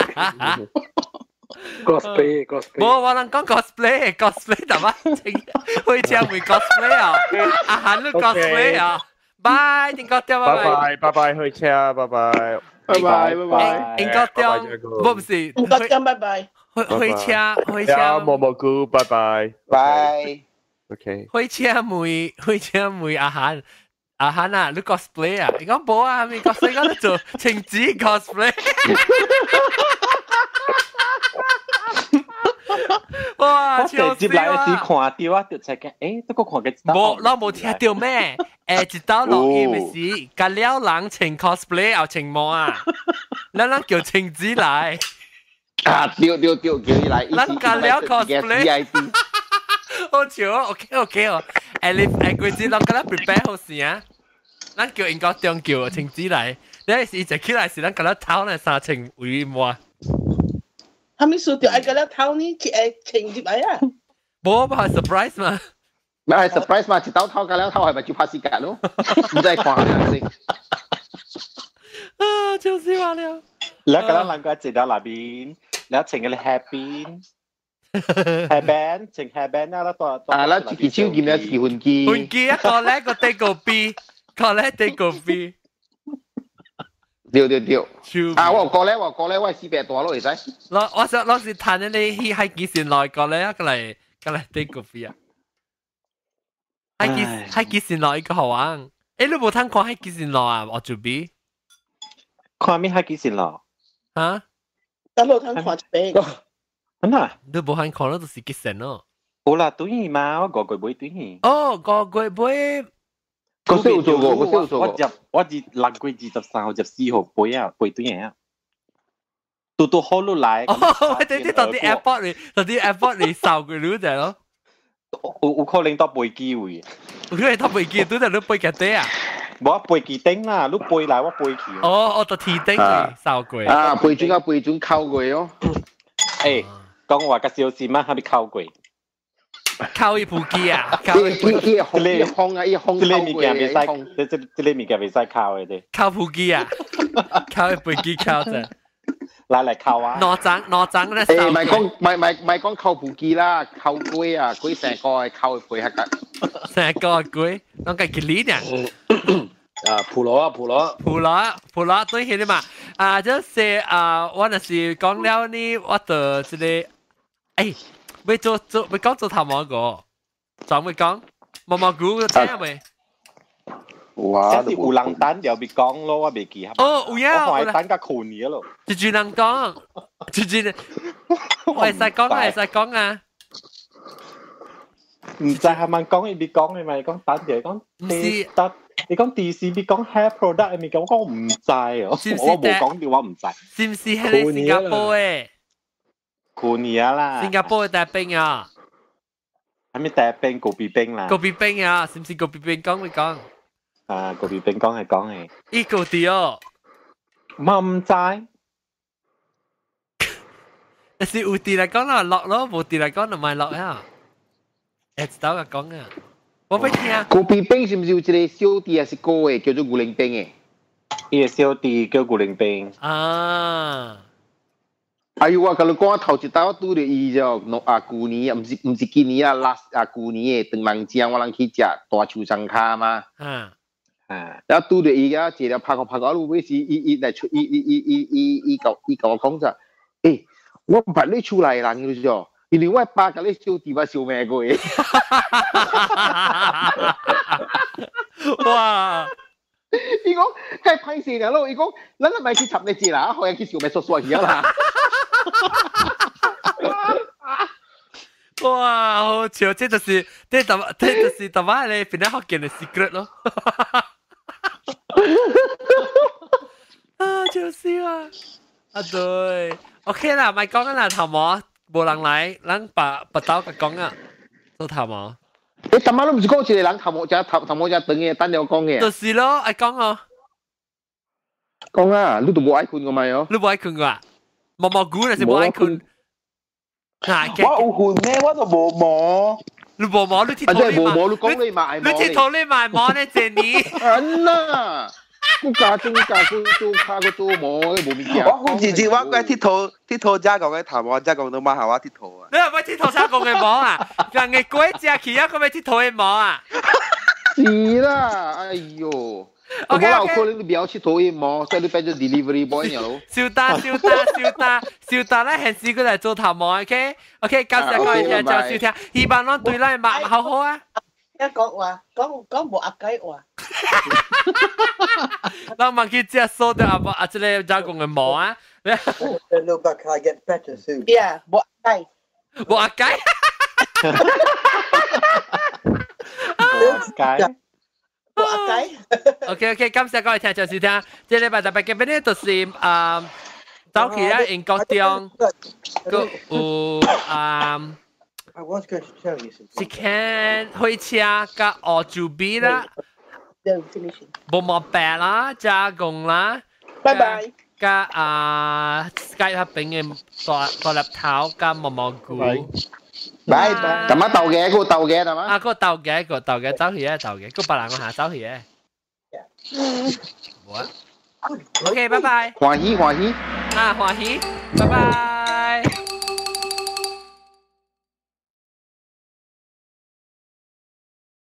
cosplay， 冇我能講 cosplay，大媽會唱會 cosplay 啊！阿漢都 cosplay 啊！拜，應該掉拜拜，去車，拜拜， 應該掉，唔是， 應該掉，拜拜， 去車， 蘑菇，拜拜，OK， 去車妹阿漢啊，你 cosplay 啊？你講冇啊？咪 cosplay 嗰度做晴子 cosplay。哇！ 我直接來時看到啊，就才講，都個看嘅。 冇聽到咩？一到錄音嘅時，隔了人穿 cosplay 又穿帽啊，咱叫晴子來。 叫你來。 咱隔了 cosplay。好笑啊 ！OK 哦。你嗰時咱隔了 prepare 好時啊，咱叫應該中叫晴子來。你係一起來時，咱隔了頭呢三穿圍帽。 係咪輸掉？個咧頭呢？情節嚟啊！ 冇係 surprise 嘛？ 唔係 surprise 嘛？一刀頭個咧頭係咪就拍時間咯？唔使看啦先。 啊，笑死我了！ แล้วก็แล้วก็จิตแล้ว邊，แล้ว請嘅 hairband， 請 hairband แล้วตัวแล้ว自己手劍咧自換機。 換機一個咧個 take 個 B， 個咧 take 個 B。 對。我過咧，我400多咯，會使。 我想攞時彈你去喺幾時來過咧，個嚟 take 個 B 啊！喺幾時來一個好玩？你冇睇過喺幾時來啊？我做 B。 看咩喺幾時來？ 嚇？ 我冇睇看一遍。 真啊？ 你冇睇看咯，就是幾時咯？ 好啦，對嘛，我個月對。 哦，個月買。 我有做過。 我6月23號、14號背對嘢。到好路來。 哦，對，到啲 airport 嚟掃佢路啫咯。 有可能到背機會。 佢係到背機，都係你背嘅啲啊。 冇背機頂啦，你背來我背機。 我到鐵頂嚟掃佢。 啊，背轉扣佢咯。 講話個小事嘛，係咪扣佢？ 靠一部機啊！ 一烘啊，一烘。 這物件未使，這物件未使靠嘅啫。 靠部機啊！靠一部機靠啫。 嚟靠啊！ 攞獎咧。 咪講靠部機啦，靠龜啊，龜成個係靠背下㗎。 成個龜，講緊幾年啊？ 普羅對起你嘛？就是我那是講了呢，我的這個要講做頭毛個，仲會講毛毛菇聽未？ 哇！即係有人等又別講咯，我未記下。 哦，有呀， 我係等架酷嘢咯。 住人講，住會使講啊，會使講啊。 唔知係咪講你講你咪講等住講，唔是得你講 DC 你講 hair product 你講講唔知啊，我冇講電話唔知。 是唔是係你新加坡嘅？ 庫尼亞啦， 新加坡嘅大兵啊， 係咪大兵高比兵啦？ 高比兵啊，是唔是高比兵講你講？ 啊，高比兵講係講係。 呢個啲哦， 唔知。 但是有啲嚟講就落咯，冇啲嚟講就唔係落啊。知道嘅講啊，我不聽。 高比兵是唔是有一個小弟還是哥嘅叫做古靈兵嘅？ 伊個小弟叫古靈兵。 啊！ 哎呦，我甲你講，我頭一道拄着伊就舊年啊，唔是今年啊，last 舊年嘅，當人正我人去食大樹上卡嘛。然後拄着伊啊，一條拍個，路尾時伊來出伊甲我講咋？誒，我唔捌你出來人嘅啫。因為我爸甲你小弟我小命過嘅。 哇！ 伊講係歹勢啦咯，伊講咱咪去插你字啦，後日去小命縮縮去啦。 哇！好笑，這就是大媽你變得學見嘅 secret 咯。啊，就是啊，啊對 ，OK 啦，咪講啦，頭毛。冇人嚟，咱把刀甲講啊，做頭毛。 你頭毛都唔是講一個人頭毛只等嘅，等了講嘅。 就是咯，愛講哦。 講啊，你都冇愛困個咪哦？ 你冇愛困個啊？毛毛菇那是冇愛困。 我有困咩？我都冇毛。 你冇毛，你鐵頭你冇毛，你講你賣毛。 你鐵頭你賣毛呢？謝你。 啊！กูกาจงกากู做卡個做毛嘅冇面我好自知我個鐵頭加講嘅頭毛，加講到馬下話鐵頭啊！ 你係咪鐵頭生講嘅毛啊？人嘅鬼隻起啊，佢咪鐵頭嘅毛啊？ 是啦，哎呦！我有可能你不要鐵頭嘅毛，所以你變咗 delivery boy 咗咯。 笑達咧，係試過嚟做頭毛 ，OK， 感謝各位聽眾收聽，希望我對你嘛好好啊！ 一講話講冇鴨雞話。 那問佢只數的阿這個加工嘅毛啊 ？Look back, I get better soon. Yeah, 冇雞， 冇雞， 冇雞。 OK， 感謝各位聽眾收聽，這禮拜特別嘅邊呢，就是早期咧英國中個有 I was going to tell you something. 一間火車甲澳洲邊啦。冇毛白啦，加工啦， 拜拜。 加雞合餅嘅大粒頭加毛毛菇。 拜拜。咁啊豆嘅，個豆嘅係嘛？ 啊個豆嘅，走去啊豆嘅，個白蘭我下走去啊。好啊。OK， 拜拜。 歡喜。 啊歡喜，拜拜。